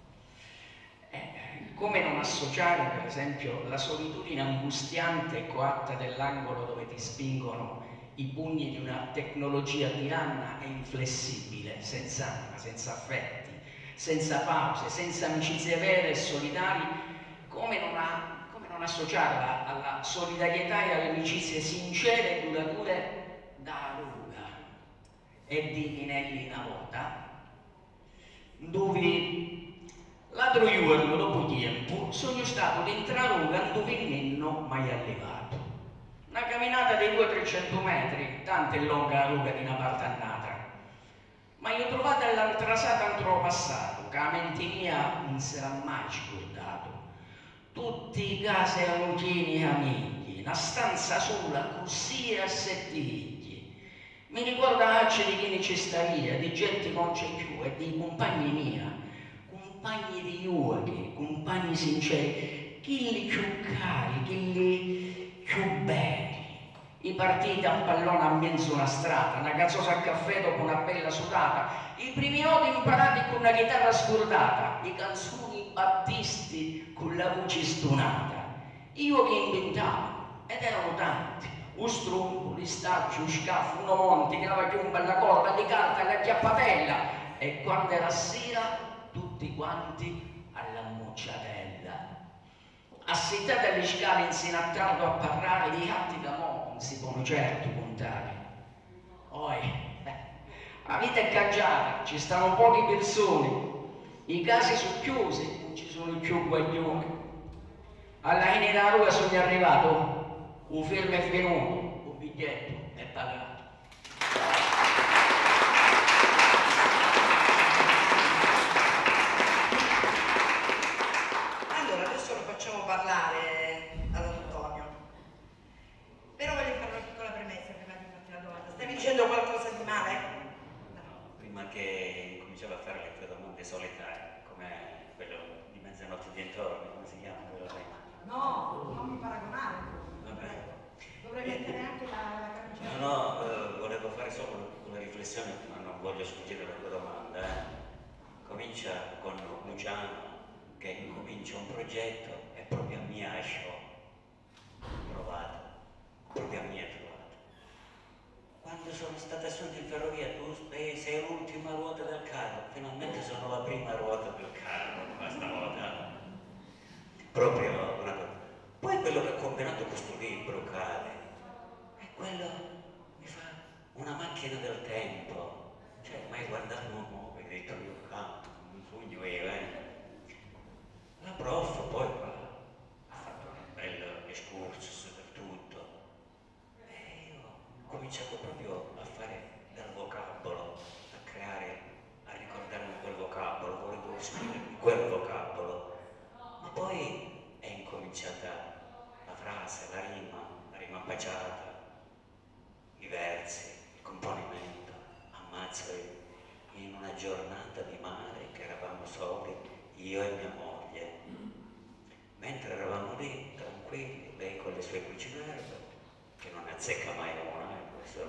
Come non associare per esempio la solitudine angustiante e coatta dell'angolo dove ti spingono i pugni di una tecnologia tiranna e inflessibile, senza anima, senza affetti, senza pause, senza amicizie vere e solidari, come non associarla alla solidarietà e alle amicizie sincere e durature da Ruga e di Minelli Navota, dove l'altro giorno, dopo tempo, sono stato dentro a Ruga dove il non mai arrivato. Una camminata dei 200-300 metri, tanto è lunga la Ruga di una parte annata, ma io ho trovato all'antrasata antropassato, che la mente mia non si era mai scordato. Tutti i casi amichini e amici, una stanza sola, così a 7 figli. Mi ricorda anche di chi ne ci sta via, di gente non c'è più e di compagni mia, compagni di uomini, compagni sinceri, quelli più cari, quelli più belli. I partiti a pallone a mezzo una strada, una gazzosa a caffè dopo una bella sudata, i primi nodi imparati con una chitarra scordata, i canzoni battisti con la voce stonata. Io che inventavo, ed erano tanti, un strumpo, l'istaccio, un scaffo, un monte, che aveva più un bella corda di carta, la chiappatella, e quando era sera tutti quanti alla mocciatella. Assitati alle scale insinattardo a parlare di atti d'amore, non si può certo contare. Poi, la vita è cangiata, ci stanno poche persone, i casi sono chiusi, non ci sono più guaglioni. Alla fine della Ruga sono arrivato, un fermo è venuto, un biglietto è pagato. Parlare ad Antonio, però voglio fare una piccola premessa prima di farti la domanda. Stavi dicendo qualcosa di male? No, prima che cominciavo a fare le tue domande solitarie, come quello di mezzanotte dintorni, come si chiama? No, non mi paragonare. Vabbè. Dovrei mettere anche la camicia. No, volevo fare solo una riflessione, ma non voglio sfuggire la tua domanda. Comincia con Luciano che incomincia un progetto e proprio a me ho trovato, proprio a me ho trovato. Quando sono stata assunta in ferrovia, tu sei l'ultima ruota del carro, finalmente sono la prima ruota del carro, questa volta. Proprio una cosa. Poi quello che ho combinato questo libro, Cale, è quello mi fa una macchina del tempo. Cioè, mai guardato un uomo, hai detto io, un sogno la prof poi ha fatto un bel excursus per tutto e io ho cominciato proprio a fare dal vocabolo, a creare, a ricordarmi quel vocabolo, volevo scrivere quel vocabolo, ma poi è incominciata la frase, la rima baciata, i versi, il componimento. Ammazzo, in una giornata di mare che eravamo soli, io e mia moglie, mentre eravamo lì tranquilli, lei con le sue cucinerve, che non ne azzecca mai una, questo.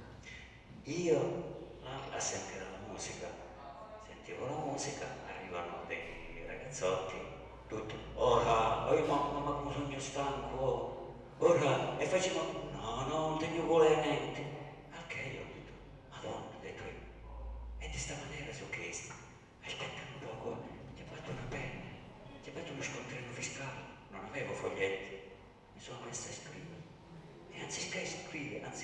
Io a sentire la musica, sentivo la musica, arrivano dei ragazzotti, tutti, ora, mamma come sono stanco, ora, e facevo, no, non te ne vuole niente. Al che io ho detto, Madonna, ho detto io, e di sta maniera sono chiesto, aspetta un poco, ti ho fatto una penna, ti ho fatto uno scontrino fiscale, non avevo foglietti, mi sono messo a scrivere, e anziché scrivere,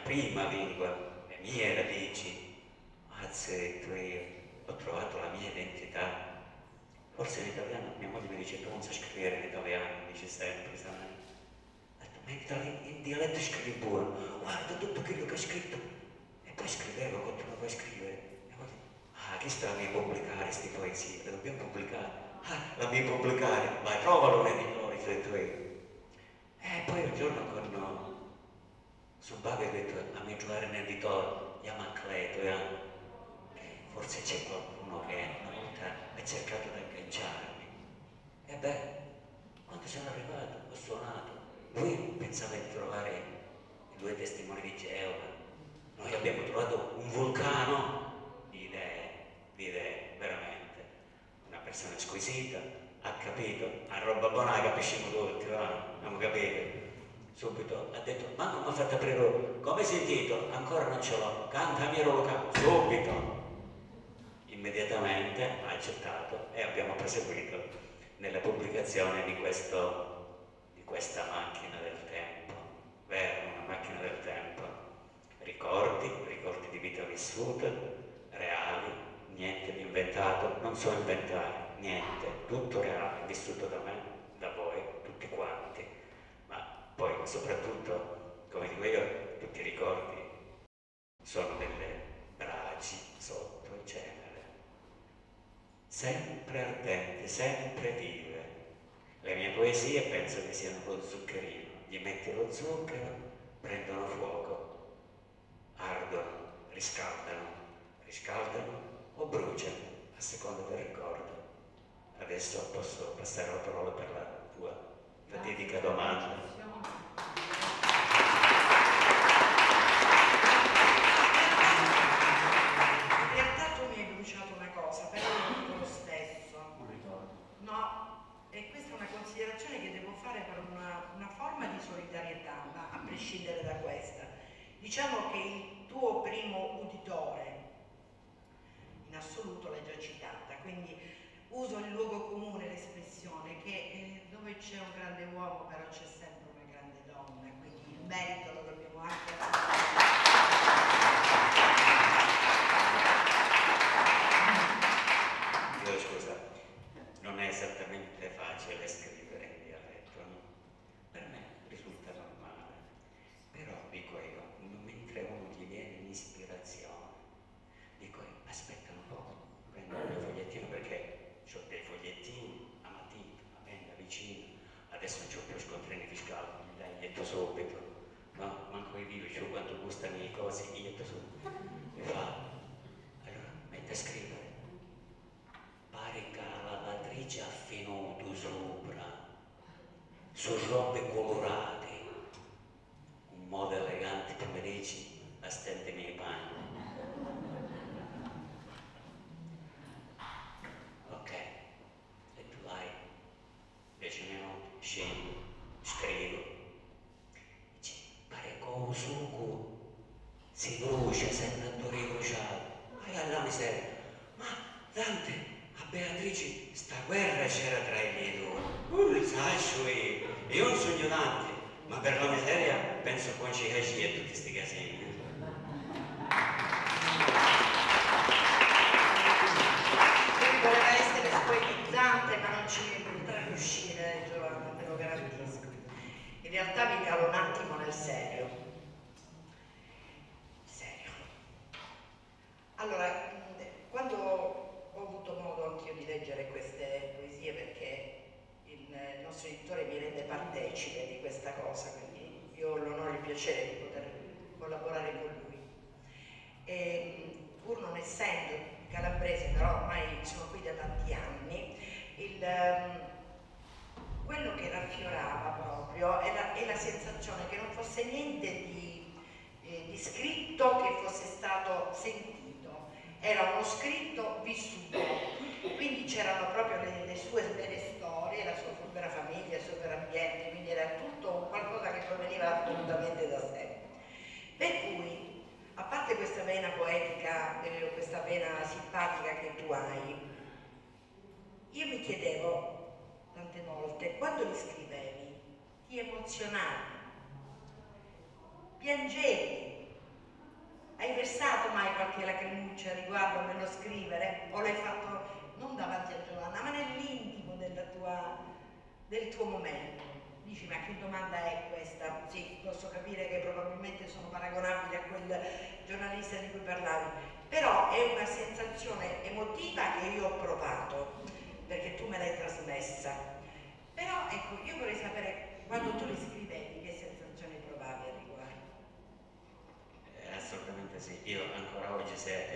prima lingua, le mie radici. Mazzetto io, ho trovato la mia identità. Forse in italiano, mia moglie mi dice, tu non sai scrivere in italiano, mi dice sempre, sa me. Ho detto, ma in dialetto scrivi buono, guarda tutto quello che ho scritto. E poi scrivevo, continuavo a scrivere. E poi, che sta a me pubblicare queste poesie, le dobbiamo pubblicare. La mia pubblicare, vai, trovalo un editore, ho detto io. E poi un giorno sul Bago ho detto, a me trovare un editore, chiama Cleto, forse c'è qualcuno che una volta ha cercato di agganciarmi. E beh, quando sono arrivato, ho suonato. Lui pensava di trovare i 2 testimoni di Geova. Noi abbiamo trovato un vulcano di idee, veramente. Una persona squisita, ha capito, a roba buona la capisciamo tutti, abbiamo capito. Subito ha detto, ma come ha fatto a prego? Come hai sentito? Ancora non ce l'ho, cantami Rocca, subito. Immediatamente ha accettato e abbiamo proseguito nella pubblicazione di questa macchina del tempo, vero, una macchina del tempo, ricordi di vita vissuta, reali, niente di inventato, non so inventare, niente, tutto reale, vissuto da me, da voi, tutti quanti, ma poi soprattutto, come dico io, tutti i ricordi sono delle braci sotto il cenere, sempre ardente, sempre vive. Le mie poesie penso che siano lo zuccherino, gli metti lo zucchero, prendono fuoco, ardono, riscaldano o bruciano, a seconda del ricordo. Adesso posso passare la parola per la tua fatidica domanda. Diciamo che il tuo primo uditore, in assoluto l'hai già citata, quindi uso il luogo comune, l'espressione, che dove c'è un grande uomo però c'è sempre una grande donna, quindi il merito lo dobbiamo anche Io scusa, non è esattamente facile scrivere in dialetto, no? Per me risulta normale, però dico io, mentre uno gli viene l'ispirazione, dico aspetta un po', prendo il mio fogliettino perché ho dei fogliettini a matita, a penna vicino, adesso non c'ho più scontrini fiscali, gli dai gli subito, no? Manco i vivi, c'ho quanto gustano le cose, gli subito. E fa, allora mette a scrivere. Pare che la lavatrice ha finito sopra, su robe colorate, un modo elegante come dici, a stendere i panni. Ok, e tu hai 10 minuti, scendi, scrivo. Dici, pare che un sugo si brucia, sembra un bruciato. E alla miseria, ma Dante, a Beatrice, sta guerra c'era tra i miei due. Sai, io non sogno Dante, ma per la miseria penso a Conci Casci e tutti sti casini. voleva essere spoetizzante, ma non ci potrà riuscire, Giovanna, te lo garantisco. In realtà mi calo un attimo nel serio. Allora, quando ho avuto modo anch'io di leggere queste poesie, perché il nostro editore mi rende partecipe di questa cosa, quindi io ho l'onore e il piacere di poter collaborare con lui. E, pur non essendo calabrese, però ormai sono qui da tanti anni, quello che raffiorava proprio è la sensazione che non fosse niente di scritto che fosse stato sentito. Era uno scritto vissuto, quindi c'erano proprio le sue vere storie, la sua vera famiglia, il suo vero ambiente, quindi era tutto qualcosa che proveniva assolutamente da sé. Per cui, a parte questa vena poetica, questa vena simpatica che tu hai, io mi chiedevo tante volte, quando li scrivevi, ti emozionavi, piangevi, Hai versato mai qualche lacrimuccia riguardo nello scrivere? O l'hai fatto non davanti a Giovanna, ma nell'intimo del tuo momento? Dici, ma che domanda è questa? Sì, posso capire che probabilmente sono paragonabili a quel giornalista di cui parlavi, però è una sensazione emotiva che io ho provato, perché tu me l'hai trasmessa. Però ecco, io vorrei sapere, quando tu le scrivevi, che sensazioni provavi a riguardo? Assolutamente sì, io ancora oggi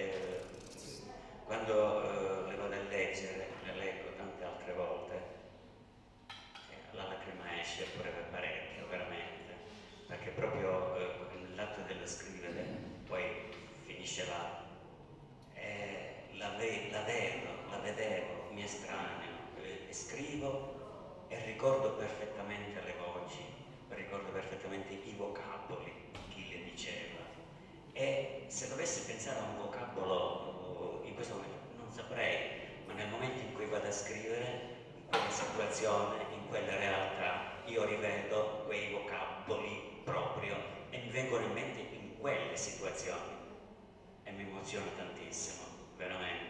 quando le vado a leggere, le leggo tante altre volte, la lacrima esce pure per parecchio, veramente, perché proprio l'atto dello scrivere poi finisce là, la vedevo, mi estraneo, scrivo e ricordo perfettamente le voci, ricordo perfettamente i vocaboli, chi le diceva, e se dovessi pensare a un vocabolo in questo momento non saprei, ma nel momento in cui vado a scrivere, in quella situazione, in quella realtà, io rivedo quei vocaboli proprio e mi vengono in mente in quelle situazioni e mi emoziona tantissimo, veramente.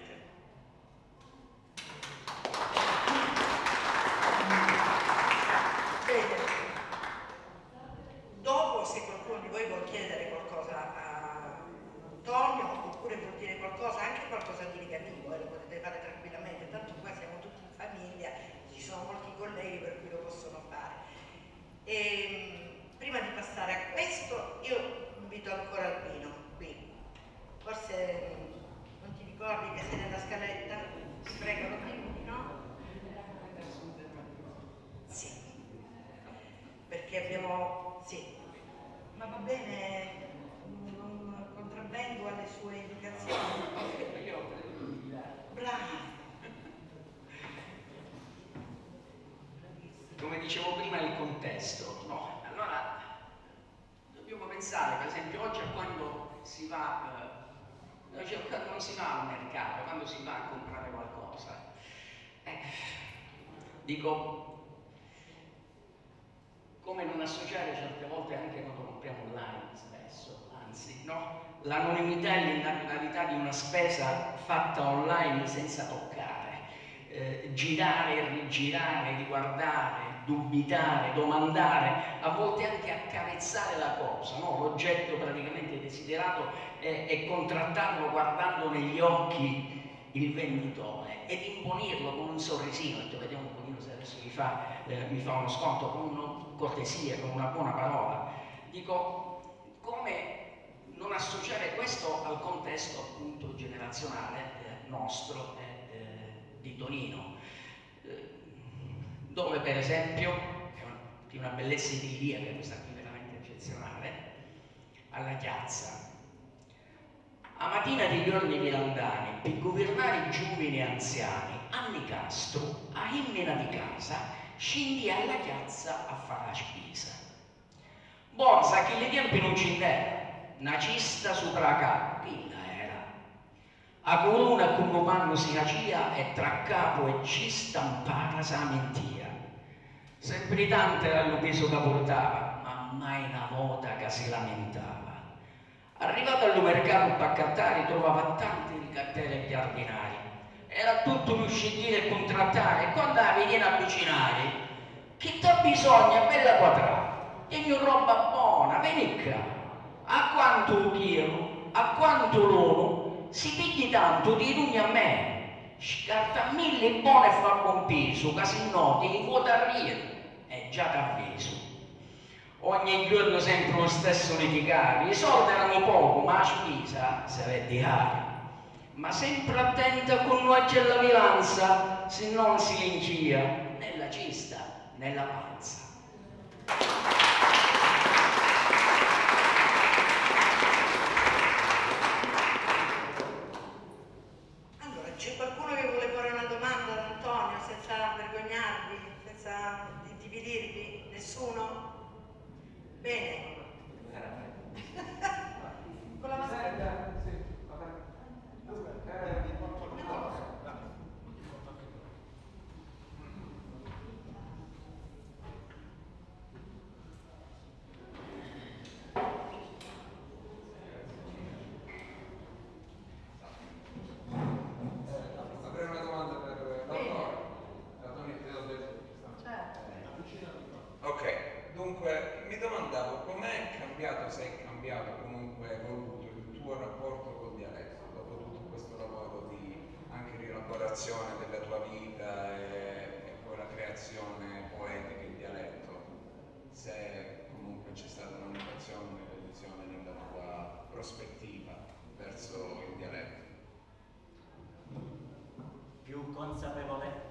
Dopo, se qualcuno di voi vuol chiedere qualcosa a Antonio, oppure vuol dire qualcosa, anche qualcosa di negativo, lo potete fare tranquillamente, tanto qua siamo tutti in famiglia, ci sono molti colleghi per cui lo possono fare. Prima di passare a questo, io invito ancora Albino qui. Forse non ti ricordi che sei nella scaletta? Prego, lo dimmi, no? Sì. Perché abbiamo... sì. Ma va bene, non contravvengo alle sue indicazioni. Bravo. Come dicevo prima, il contesto, no? Allora, dobbiamo pensare, per esempio, oggi a quando si va, quando si va al mercato, quando si va a comprare qualcosa, dico, come non associare certe volte anche quando compriamo online spesso, anzi, no? L'anonimità e l'innaturalità di una spesa fatta online senza toccare, girare e rigirare, riguardare, dubitare, domandare, a volte anche accarezzare la cosa, no? L'oggetto praticamente desiderato e contrattarlo guardando negli occhi il venditore ed imponirlo con un sorrisino, vediamo un pochino se adesso mi fa uno sconto, con una cortesia, con una buona parola. Dico, come non associare questo al contesto appunto generazionale nostro di Tonino, dove per esempio, è di una bellezza idilliaca, questa qui veramente eccezionale, alla Chiazza. A mattina di giorni milandani, per governare i giovani e anziani, Anni Castro, a immena di casa, scendi alla Chiazza a fare la spesa. Borsa che le tempi non c'era, una cista sopra la capa, quella era. A corona con un panno si agia e tra capo e cista impara sa mentia. Sempre tante era il peso che portava, ma mai una volta che si lamentava. Arrivato al mercato paccattari trovava tanti ricatteri giardinari. Era tutto un uscire e contrattare e quando la viene avvicinare, chi t'ha bisogno, bella quadrata, tieni roba buona, vieni qua. A quanto lo chiedo, a quanto l'uno, si pigli tanto di rugni a me. Scarta 1000 buone e fa buon peso, che se no ti vuota a ridere, è già t'avviso. Ogni giorno sempre lo stesso litigare, i soldi erano poco, ma la spesa si vede cara. Ma sempre attenta con l'occhio alla bilanza, se non si lincia nella cesta, nella panza. Allora, c'è qualcuno che vuole fare una domanda ad Antonio senza vergognarvi, senza intimidirvi? Nessuno? Bene. Con la mascherina. cambiato, comunque evoluto il tuo rapporto col dialetto, dopo tutto questo lavoro di anche rielaborazione della tua vita e poi la creazione poetica in dialetto, se comunque c'è stata una mutazione, un'evoluzione nella tua prospettiva verso il dialetto. Più consapevole?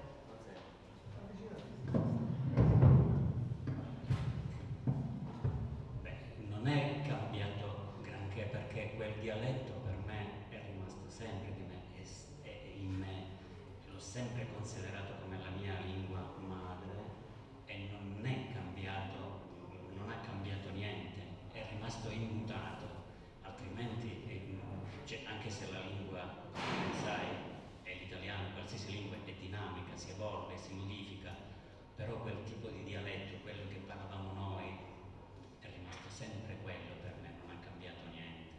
Beh, non è cambiato granché, perché quel dialetto per me è rimasto sempre di me, è in me, l'ho sempre considerato come la mia lingua madre e non è cambiato, non ha cambiato niente, è rimasto immutato, altrimenti cioè, anche se la lingua, sai, è l'italiano, qualsiasi lingua è dinamica, si evolve, si modifica, però quel tipo di dialetto, quello che parlavamo noi, è rimasto sempre quello per me, non ha cambiato niente.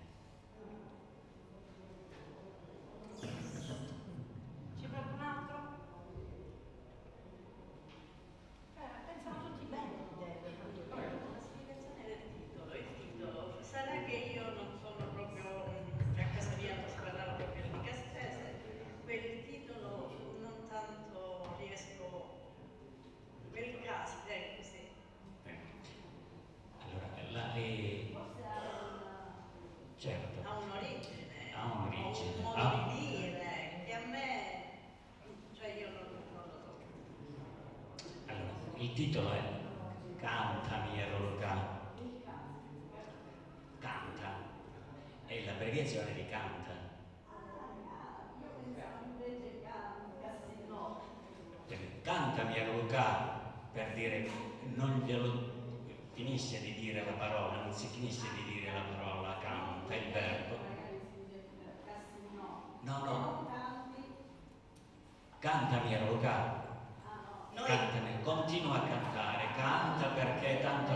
C'è qualcun altro? Pensano tutti bene una spiegazione del titolo. Il titolo, sarà che io non sono proprio a casa mia, non si parlava proprio di Castrese, quel titolo non tanto riesco, quel caso, così. Allora, certo. Ha un'origine, Ha un'origine. un modo di dire, che a me, cioè io non lo so. Allora, il titolo è Cantami Eroloca. Canta è l'abbreviazione di canta. Cantami Eroloca, per dire, non glielo finisce di dire la parola, non si finisce di dire la parola canta, il verbo. No. Cantami Eroloca. Cantami, continua a cantare, canta perché tanto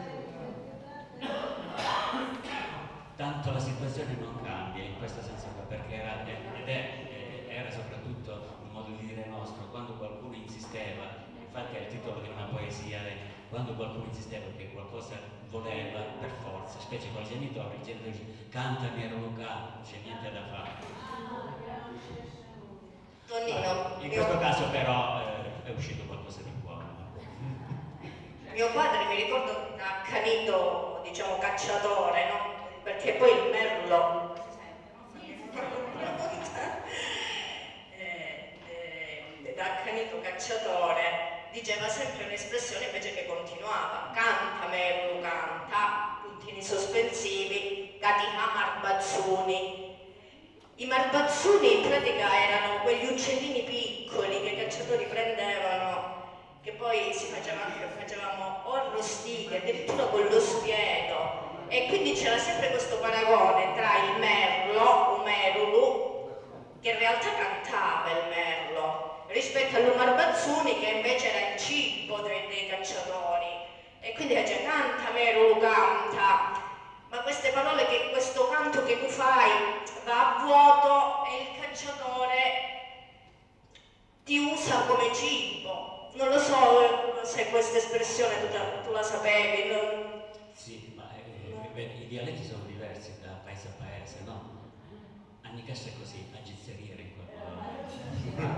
la situazione non cambia in questo senso qua, perché era soprattutto un modo di dire nostro. Quando qualcuno insisteva, infatti è il titolo di una poesia, quando qualcuno insisteva che qualcosa voleva per forza, specie con il genitore dice cantami Eroloca, c'è niente da fare. Tonino, in questo caso però è uscito qualcosa di buono. Mio padre, mi ricordo, accanito, diciamo, cacciatore, no? Perché poi il merlo da accanito cacciatore diceva sempre un'espressione invece che continuava: canta merlo, canta, puntini sospensivi, catica marbazzuni. I marbazzuni in pratica erano quegli uccellini piccoli che i cacciatori prendevano, che poi facevamo o arrostiti, addirittura con lo spiedo, e quindi c'era sempre questo paragone tra il merlo, o merulu, che in realtà cantava il merlo, rispetto all'umarbazzuni che invece era il cibo dei cacciatori, e quindi dice canta merulu, canta. Ma queste parole, che questo canto che tu fai va a vuoto e il cacciatore ti usa come cibo. Non lo so se questa espressione tu la sapevi. Sì, ma i dialetti sono diversi da paese a paese, no? A Nicastro è così, a Gizzeriere in quel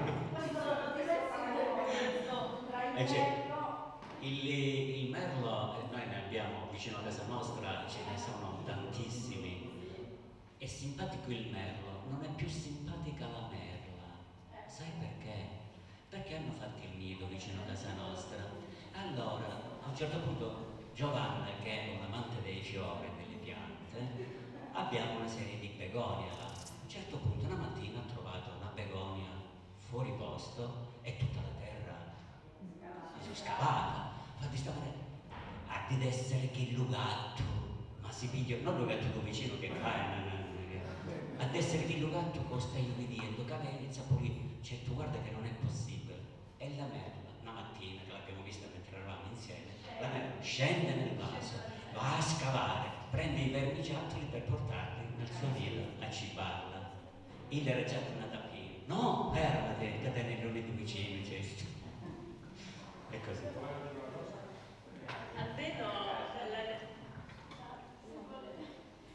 il merlo, noi ne abbiamo vicino a casa nostra, ce ne sono tantissimi. È simpatico il merlo, non è più simpatica la merla. Sai perché? Perché hanno fatto il nido vicino a casa nostra. Allora, a un certo punto, Giovanna, che è un amante dei fiori e delle piante, abbiamo una serie di begonie là. A un certo punto, una mattina, ha trovato una begonia fuori posto e tutta la terra si è scavata. Infatti stamattina ha di essere che il lugatto, ma si piglia, non il lugatto vicino che fa, ad essere che il lugatto costa il vivendo, che inizia a pulire, cioè tu guarda che non è possibile. E la merla, una mattina che l'abbiamo vista mentre eravamo insieme, la merla scende nel vaso, va a scavare, prende i verniciattoli per portarli nel suo nido a cibarla. Il era già tornato a pieno. No, fermate, catenelloni di vicino, cioè. E così. Almeno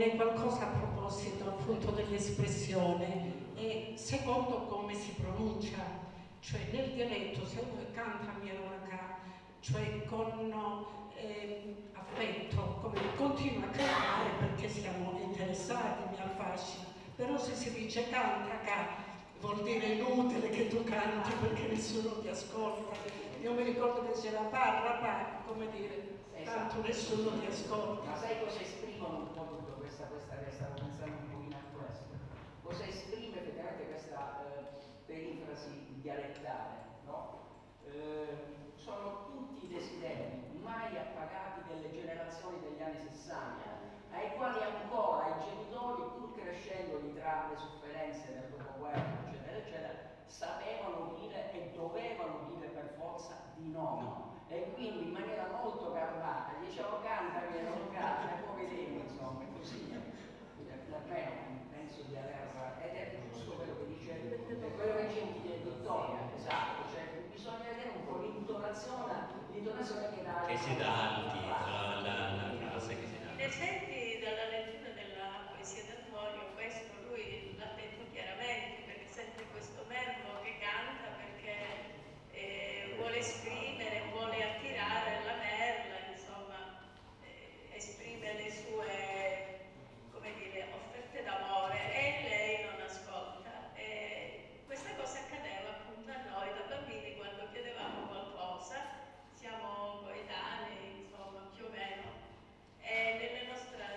direi qualcosa a proposito appunto dell'espressione e secondo come si pronuncia, cioè nel dialetto se uno canta Mierunaca, cioè con affetto, come continua a cantare perché siamo interessati, mi affascina, però se si dice canta vuol dire inutile che tu canti perché nessuno ti ascolta. Io mi ricordo che c'era parla, come dire, tanto nessuno ti ascolta. Ma sai cosa esprimono un po' tutto questa stavo pensando un pochino a questo, cosa esprime effettivamente questa perifrasi dialettale, no? Sono tutti desideri mai appagati delle generazioni degli anni 60, ai quali ancora i genitori, pur crescendo di tra le sofferenze del dopoguerra, eccetera, eccetera, sapevano dire e dovevano dire per forza di no. E quindi in maniera molto garbata dicevano canta che non canta, e poverino, insomma, così. Almeno penso di aver, ed è giusto quello che dice, quello che dice Vittoria, esatto, cioè bisogna vedere un po' l'intonazione che si dà al titolo, la frase che si dà. In effetti dalla lettura della poesia d'Antonio questo lui l'ha detto chiaramente, perché sente questo merlo che canta perché vuole esprimere, vuole attirare la merla, insomma, esprime le sue, come dire, offerte d'amore e lei non ascolta. E questa cosa accadeva appunto a noi da bambini quando chiedevamo qualcosa, siamo coetanei, insomma, più o meno, e nella nostra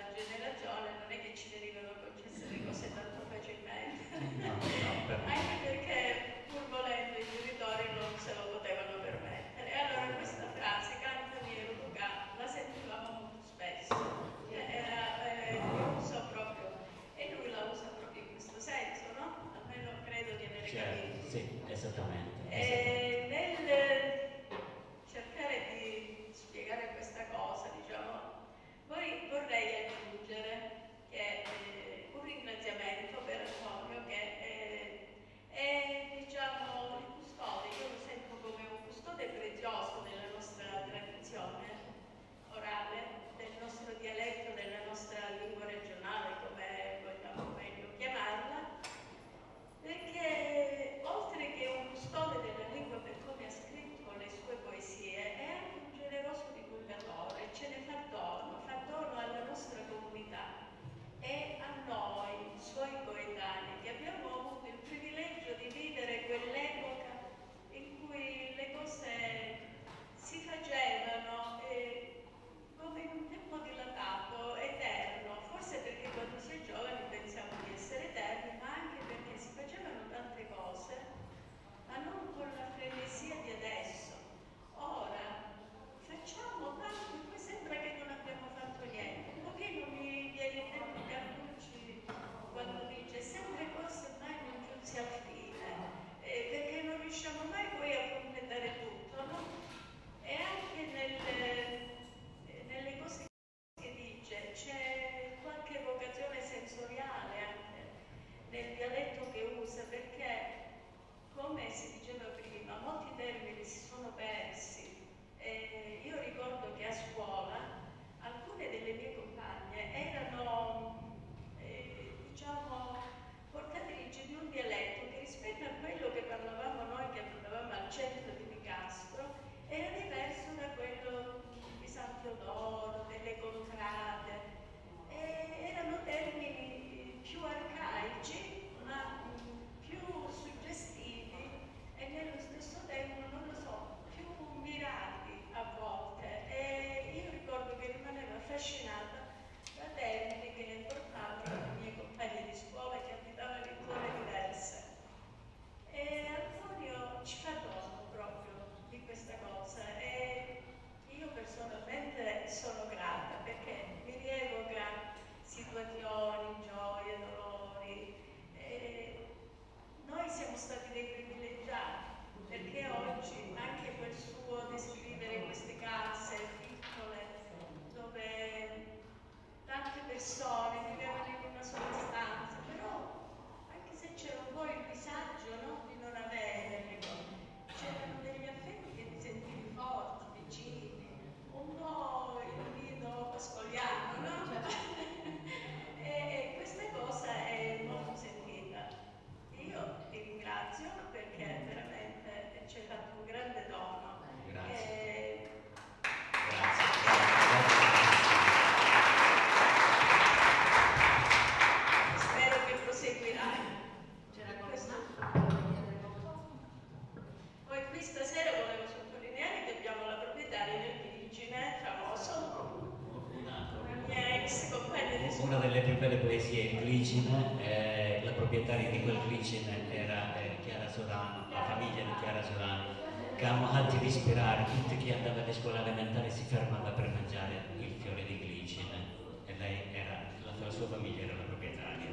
una delle più belle poesie, il Glicine, la proprietaria di quel Glicine era Chiara Sorano, la famiglia di Chiara Sorano, che amati respirare, tutti chi andava alle scuole elementari si fermava per mangiare il fiore di Glicine e lei era, la sua famiglia era la proprietaria.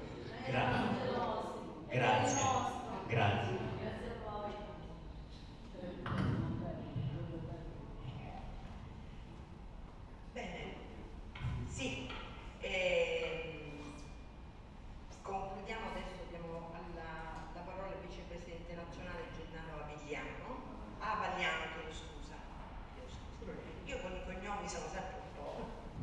Grazie, grazie. Bene, sì, concludiamo adesso, diamo la parola al vicepresidente nazionale Gennaro Avagliano, chiedo scusa, io con i cognomi sono sempre un po',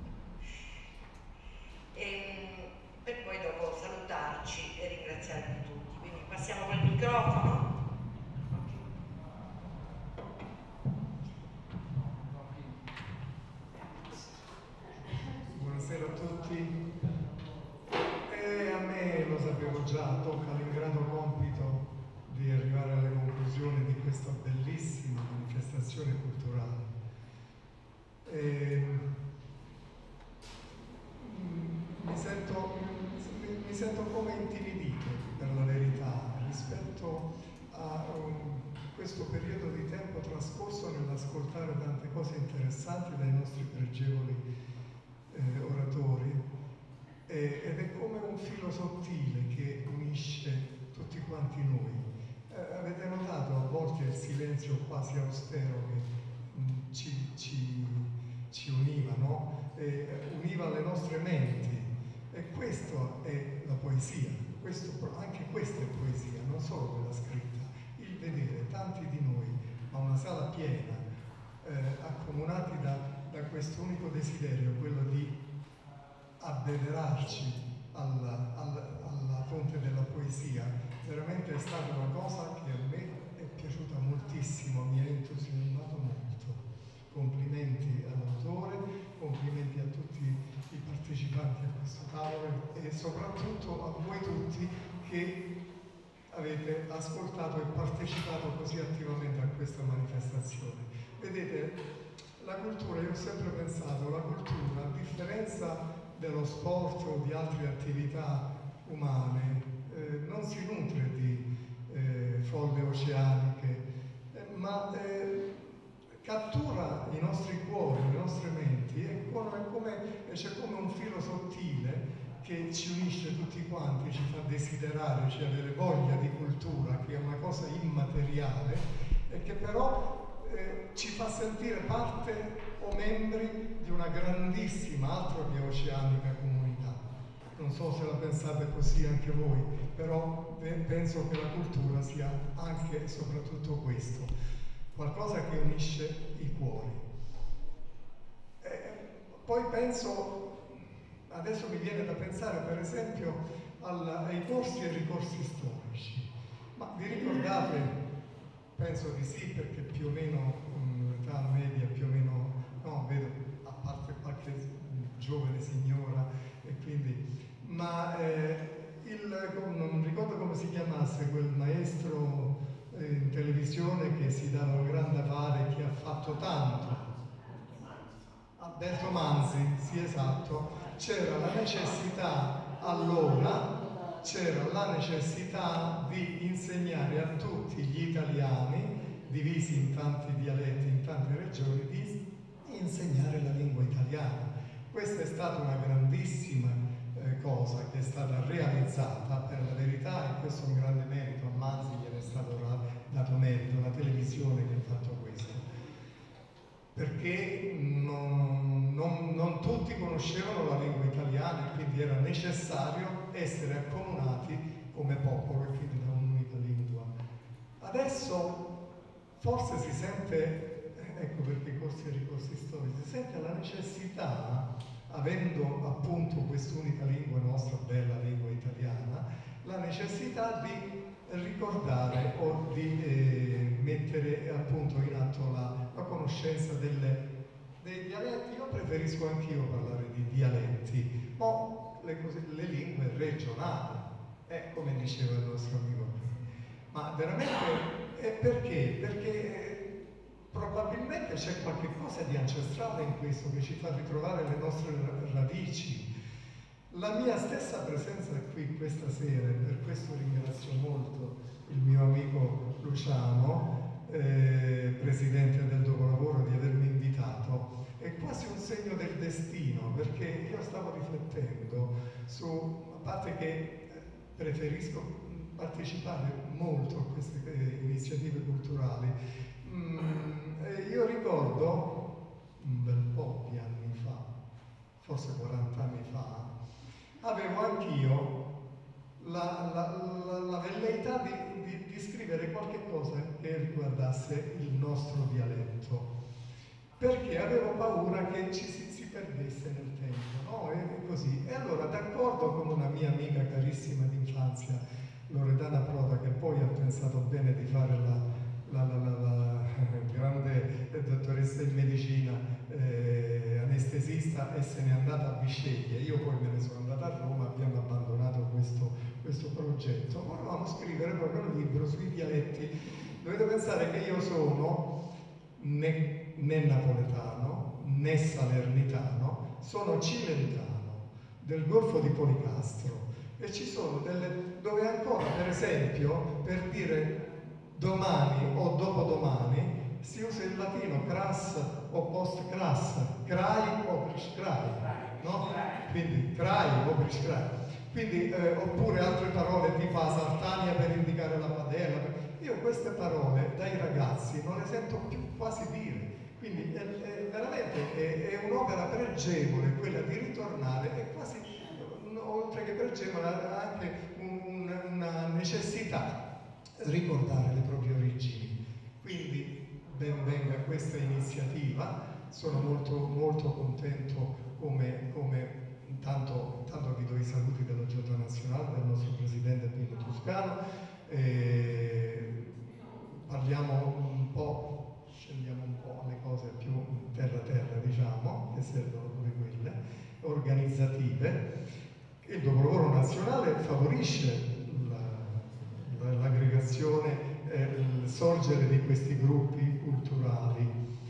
per poi dopo salutarci e ringraziarvi tutti, quindi passiamo col microfono. Buonasera a tutti. A me, lo sapevo già, tocca l'ingrato compito di arrivare alle conclusioni di questa bellissima manifestazione culturale. Mi sento come intimidito, per la verità, rispetto a questo periodo di tempo trascorso nell'ascoltare tante cose interessanti dai nostri pregevoli oratori, ed è come un filo sottile che unisce tutti quanti noi. Avete notato a volte il silenzio quasi austero che ci univa, no? Univa le nostre menti, e questo è la poesia, anche questa è poesia, non solo quella scritta, il vedere tanti di noi, ma una sala piena, accomunati da questo unico desiderio, quello di abbeverarci alla fonte della poesia, veramente è stata una cosa che a me è piaciuta moltissimo, mi ha entusiasmato molto. Complimenti all'autore, complimenti a tutti i partecipanti a questo tavolo e soprattutto a voi tutti che avete ascoltato e partecipato così attivamente a questa manifestazione. Vedete, la cultura, io ho sempre pensato, la cultura, a differenza dello sport o di altre attività umane, non si nutre di folle oceaniche, ma cattura i nostri cuori, le nostre menti, c'è come un filo sottile che ci unisce tutti quanti, ci fa desiderare, ci avere voglia di cultura, che è una cosa immateriale e che però ci fa sentire parte o membri di una grandissima, altro che oceanica comunità. Non so se la pensate così anche voi, però penso che la cultura sia anche e soprattutto questo, qualcosa che unisce i cuori. Poi penso, adesso mi viene da pensare per esempio ai corsi e ricorsi storici, ma vi ricordate? Penso di sì, perché più o meno l'età media, più o meno, no, vedo, a parte qualche giovane signora, e quindi, ma non ricordo come si chiamasse quel maestro in televisione che si dava un grande affare, che ha fatto tanto, Alberto Manzi, sì esatto, c'era la necessità allora, c'era la necessità di insegnare a tutti gli italiani, divisi in tanti dialetti, in tante regioni, di insegnare la lingua italiana. Questa è stata una grandissima cosa che è stata realizzata, per la verità, e questo è un grande merito, a Manzi gliene è stato dato merito, la televisione che ha fatto questo, perché non tutti conoscevano la lingua italiana e quindi era necessario essere accomunati come popolo e quindi da un'unica lingua. Adesso forse si sente, ecco perché i corsi e ricorsi storici, si sente la necessità, avendo appunto quest'unica lingua nostra, bella lingua italiana, la necessità di ricordare o di mettere appunto in atto la conoscenza dei dialetti. Io preferisco anch'io parlare di dialetti, ma le lingue regionali, come diceva il nostro amico. Ma veramente perché? Perché probabilmente c'è qualche cosa di ancestrale in questo che ci fa ritrovare le nostre radici. La mia stessa presenza qui questa sera, e per questo ringrazio molto il mio amico Luciano, presidente del dopolavoro, di avermi invitato, è quasi un segno del destino, perché io stavo riflettendo su, a parte che preferisco partecipare molto a queste iniziative culturali, io ricordo un bel po' di anni fa, forse 40 anni fa, avevo anch'io la velleità di scrivere qualche cosa che riguardasse il nostro dialetto, perché avevo paura che ci si perdesse nel tempo, no? E così. E allora, d'accordo con una mia amica carissima d'infanzia, Loredana Prota, che poi ha pensato bene di fare la grande dottoressa in medicina, anestesista, e se n'è andata a Bisceglie, io poi me ne sono andata a Roma, abbiamo abbandonato questo progetto. Volevamo scrivere proprio un libro sui dialetti. Dovete pensare che io sono né napoletano né salernitano, sono cilentano del Golfo di Policastro, e ci sono dove ancora, per esempio, per dire domani o dopodomani si usa il latino cras o post cras, crai o prescrai, no? Quindi crai o prescrai. Quindi, oppure altre parole tipo asaltania per indicare la padella. Io queste parole dai ragazzi non le sento più quasi dire. Quindi veramente è un'opera pregevole quella di ritornare, è quasi, oltre che pregevole, anche una necessità ricordare le proprie origini. Quindi ben venga questa iniziativa, sono molto contento come intanto vi do i saluti della Giornata Nazionale del nostro Presidente Pino Toscano, parliamo un po', scendiamo un po' alle cose più terra, diciamo, che servono pure quelle, organizzative. Il dopolavoro nazionale favorisce l'aggregazione, il sorgere di questi gruppi culturali.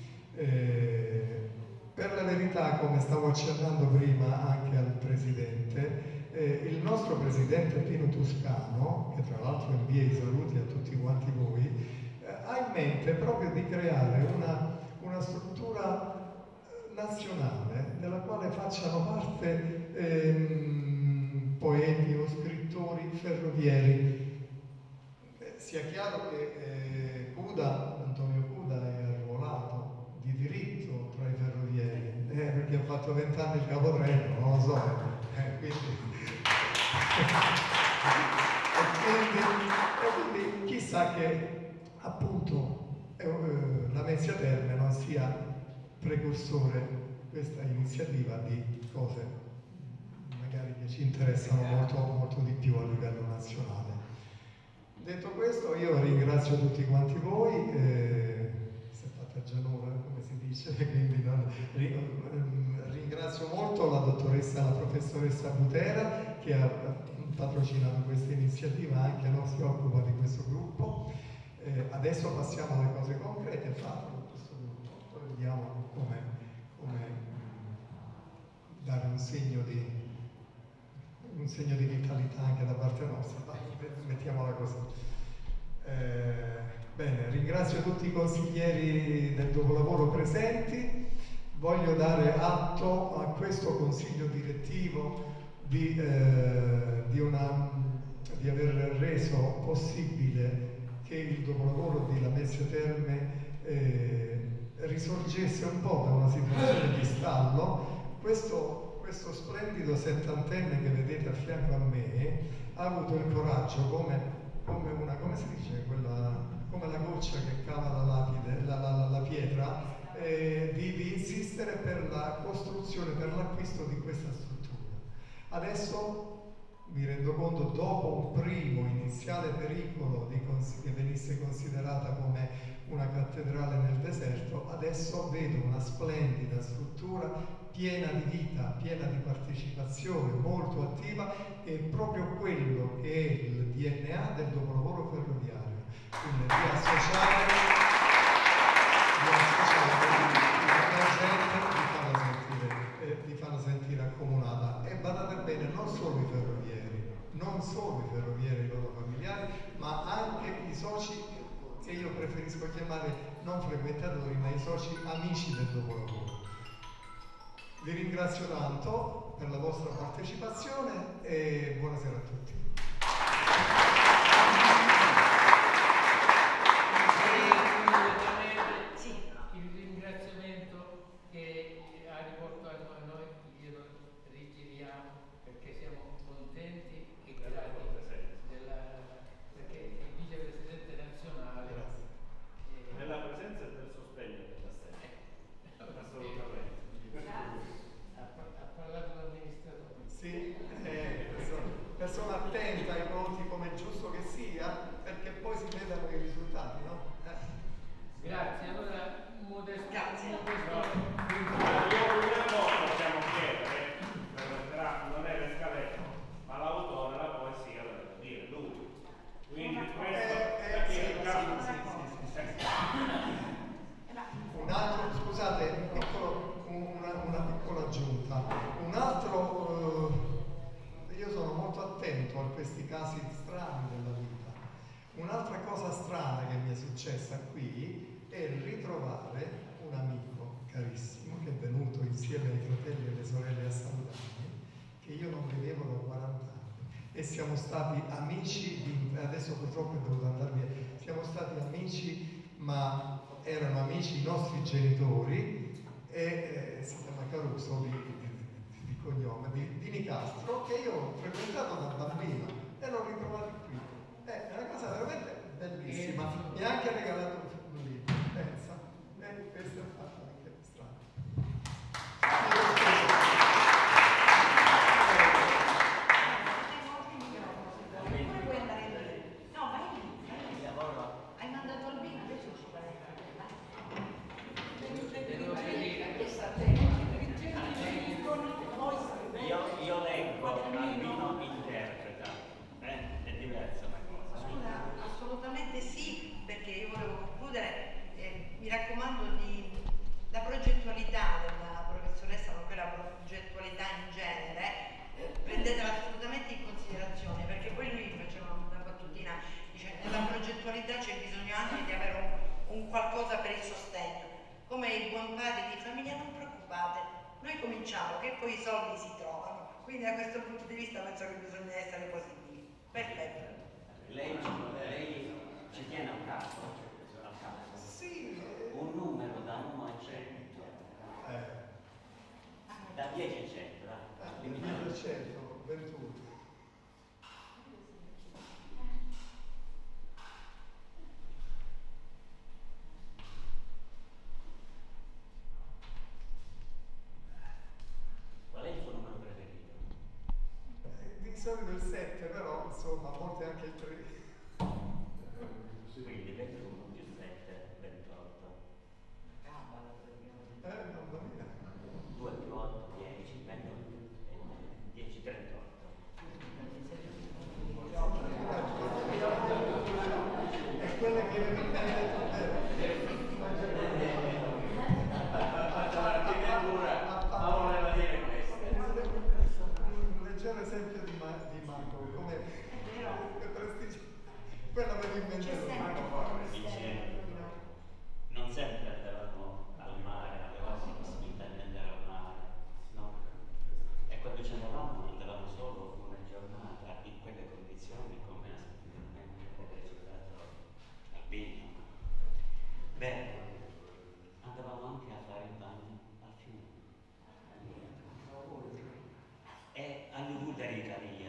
Per la verità, come stavo accennando prima anche al Presidente, il nostro Presidente Pino Toscano, che tra l'altro invia i saluti a tutti quanti voi, ha in mente proprio di creare una struttura nazionale della quale facciano parte poeti o scrittori ferrovieri. Sia chiaro che Antonio Cuda è arruolato di diritto tra i ferrovieri, perché ha fatto 20 anni il capotreno, non lo so, quindi chissà che appunto Lamezia Terme non sia precursore questa iniziativa di cose magari che ci interessano molto di più a livello nazionale. Detto questo, io ringrazio tutti quanti voi, si è fatta già un'ora, come si dice, quindi ringrazio molto la professoressa Butera, che ha patrocinato questa iniziativa, anche no, si occupa di questo gruppo. Adesso passiamo alle cose concrete fatte con questo gruppo, poi vediamo come dare un segno di vitalità anche da parte nostra. Mettiamola così. Bene, ringrazio tutti i consiglieri del dopolavoro presenti. Voglio dare atto a questo consiglio direttivo di aver reso possibile che il dopolavoro di Lamezia Terme risorgesse un po' da una situazione di stallo. Questo splendido settantenne che vedete a fianco a me ha avuto il coraggio, come si dice, come la goccia che cava la pietra, di insistere per la costruzione, per l'acquisto di questa struttura. Adesso mi rendo conto, dopo un primo iniziale pericolo che venisse considerata come una cattedrale nel deserto, adesso vedo una splendida struttura piena di vita, piena di partecipazione, molto attiva, è proprio quello che è il DNA del dopolavoro ferroviario, quindi di associare la gente, di farla sentire accomunata. E badate bene, non non solo i ferrovieri e i loro familiari, ma anche i soci che io preferisco chiamare non frequentatori, ma i soci amici del dopolavoro. Vi ringrazio tanto per la vostra partecipazione e buonasera a tutti. Il ringraziamento che ha riportato a noi glielo rigiriamo perché siamo contenti e grati perché il vicepresidente nazionale nella presenza e del sostegno della sede. Assolutamente. Ha parlato l'amministratore. Sì, persona attenta ai conti come è giusto che sia, perché poi si vedano i risultati, no? Grazie, allora modesto. Grazie. Io una cosa possiamo chiedere, non è l'escaletto, ma l'autore la poesia la deve dire lui. Quindi questo un altro, scusate, una piccola aggiunta. Un altro, io sono molto attento a questi casi strani della vita. Un'altra cosa strana che mi è successa qui è ritrovare un amico carissimo che è venuto insieme ai fratelli e alle sorelle a salutarmi, che io non vedevo da 40 anni. E siamo stati amici, adesso purtroppo è dovuto andare via, siamo stati amici, ma erano amici i nostri genitori, e si chiama Caruso di cognome, di Nicastro, che io ho frequentato da bambino e l'ho ritrovato qui. È una cosa veramente bellissima, mi ha anche regalato un libro, pensa, questo è anche strano. Hai mandato Albino, adesso ci vai. Io leggo, Albino interpreta, è diversa la cosa. Assolutamente sì, perché io volevo concludere, mi raccomando la progettualità della professoressa, nonché la progettualità in genere, prendetela assolutamente in considerazione, perché poi lui faceva una battutina, dice nella progettualità c'è bisogno anche di avere un qualcosa per il sostegno. Come i buon padri di famiglia, non preoccupate, noi cominciamo che poi i soldi si trovano, quindi da questo punto di vista penso che bisogna essere positivi. Perfetto. Lei ci tiene a caso? Sì. Un numero da 1 a 100. Da 10 a 100, Da 100, 21. Qual è il suo numero preferito? Di solito il 7, però insomma a volte anche il 3. Quindi 21 più 7, 28. Mamma mia. 2 più 8, 10, 28, 10, 38. È quella che mi un leggero esempio di Marco, come prestigio. Quella per l'inventore. Non sempre andavamo al mare, avevamo possibilità di andare al mare, no? E quando ci andavamo solo una giornata in quelle condizioni, come ha semplicemente recitato Albino. Beh, andavamo anche a fare il bagno al fiume. E all'Udarica via.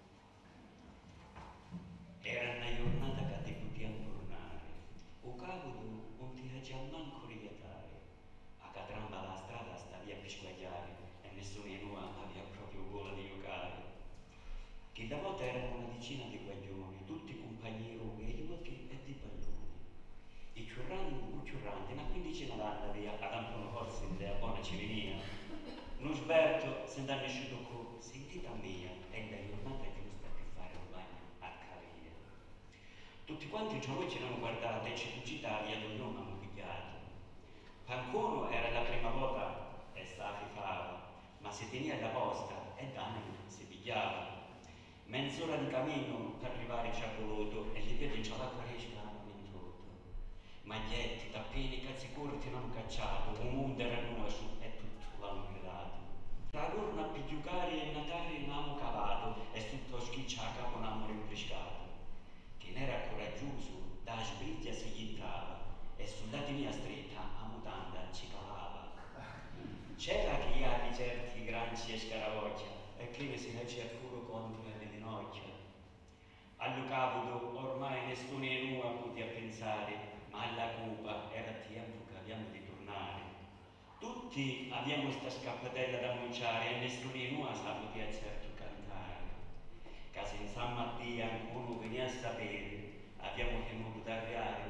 Era una giornata che ti potevi tornare. O cavolo non ti faceva manco richiatare. A catramba la strada stavi a pisquagliare e nessuno di noi aveva proprio voglia di giocare. Che da volta erano una decina di guaglioni, tutti compagni aiuti e di palloni. I ciurranti, una quindicina d'anni via, ad Antonio forse della buona ci venia. Non sberto, se ne è uscito con sentita mia, è la giornata giusta per fare un bagno a Cavia. Tutti quanti noi ci hanno guardato e ci fucitati e non hanno pigliato. Pancono era la prima volta e sta fifava, ma si tenia alla posta e Dani si pigliava. Mezz'ora di cammino per arrivare già voluto e li vedi già la Quaresima in tutto. Maglietti, tappini, cazzi corti non cacciato, un mondo era nuovo e tutto l'hanno gridato. Tra loro una pigliucari e Natale non hanno cavato e tutto schiccia a capo non hanno rinfrescato. Chi ne era coraggioso, da sbriglia si gittava e sulla mia stretta a mutanda ci calava. C'era chi ha di certi granci e scaravoglia e che ne si fece a culo contro le ginocchia. Allo cavodo ormai nessuno è nuova potuto pensare, ma alla cupa era tempo che abbiamo di tornare. Tutti abbiamo sta scappatella da annunciare e nessuno è nuova sa poter certo cantare. Che se in San Mattia ancora veniva a sapere, abbiamo tenuto da arrivare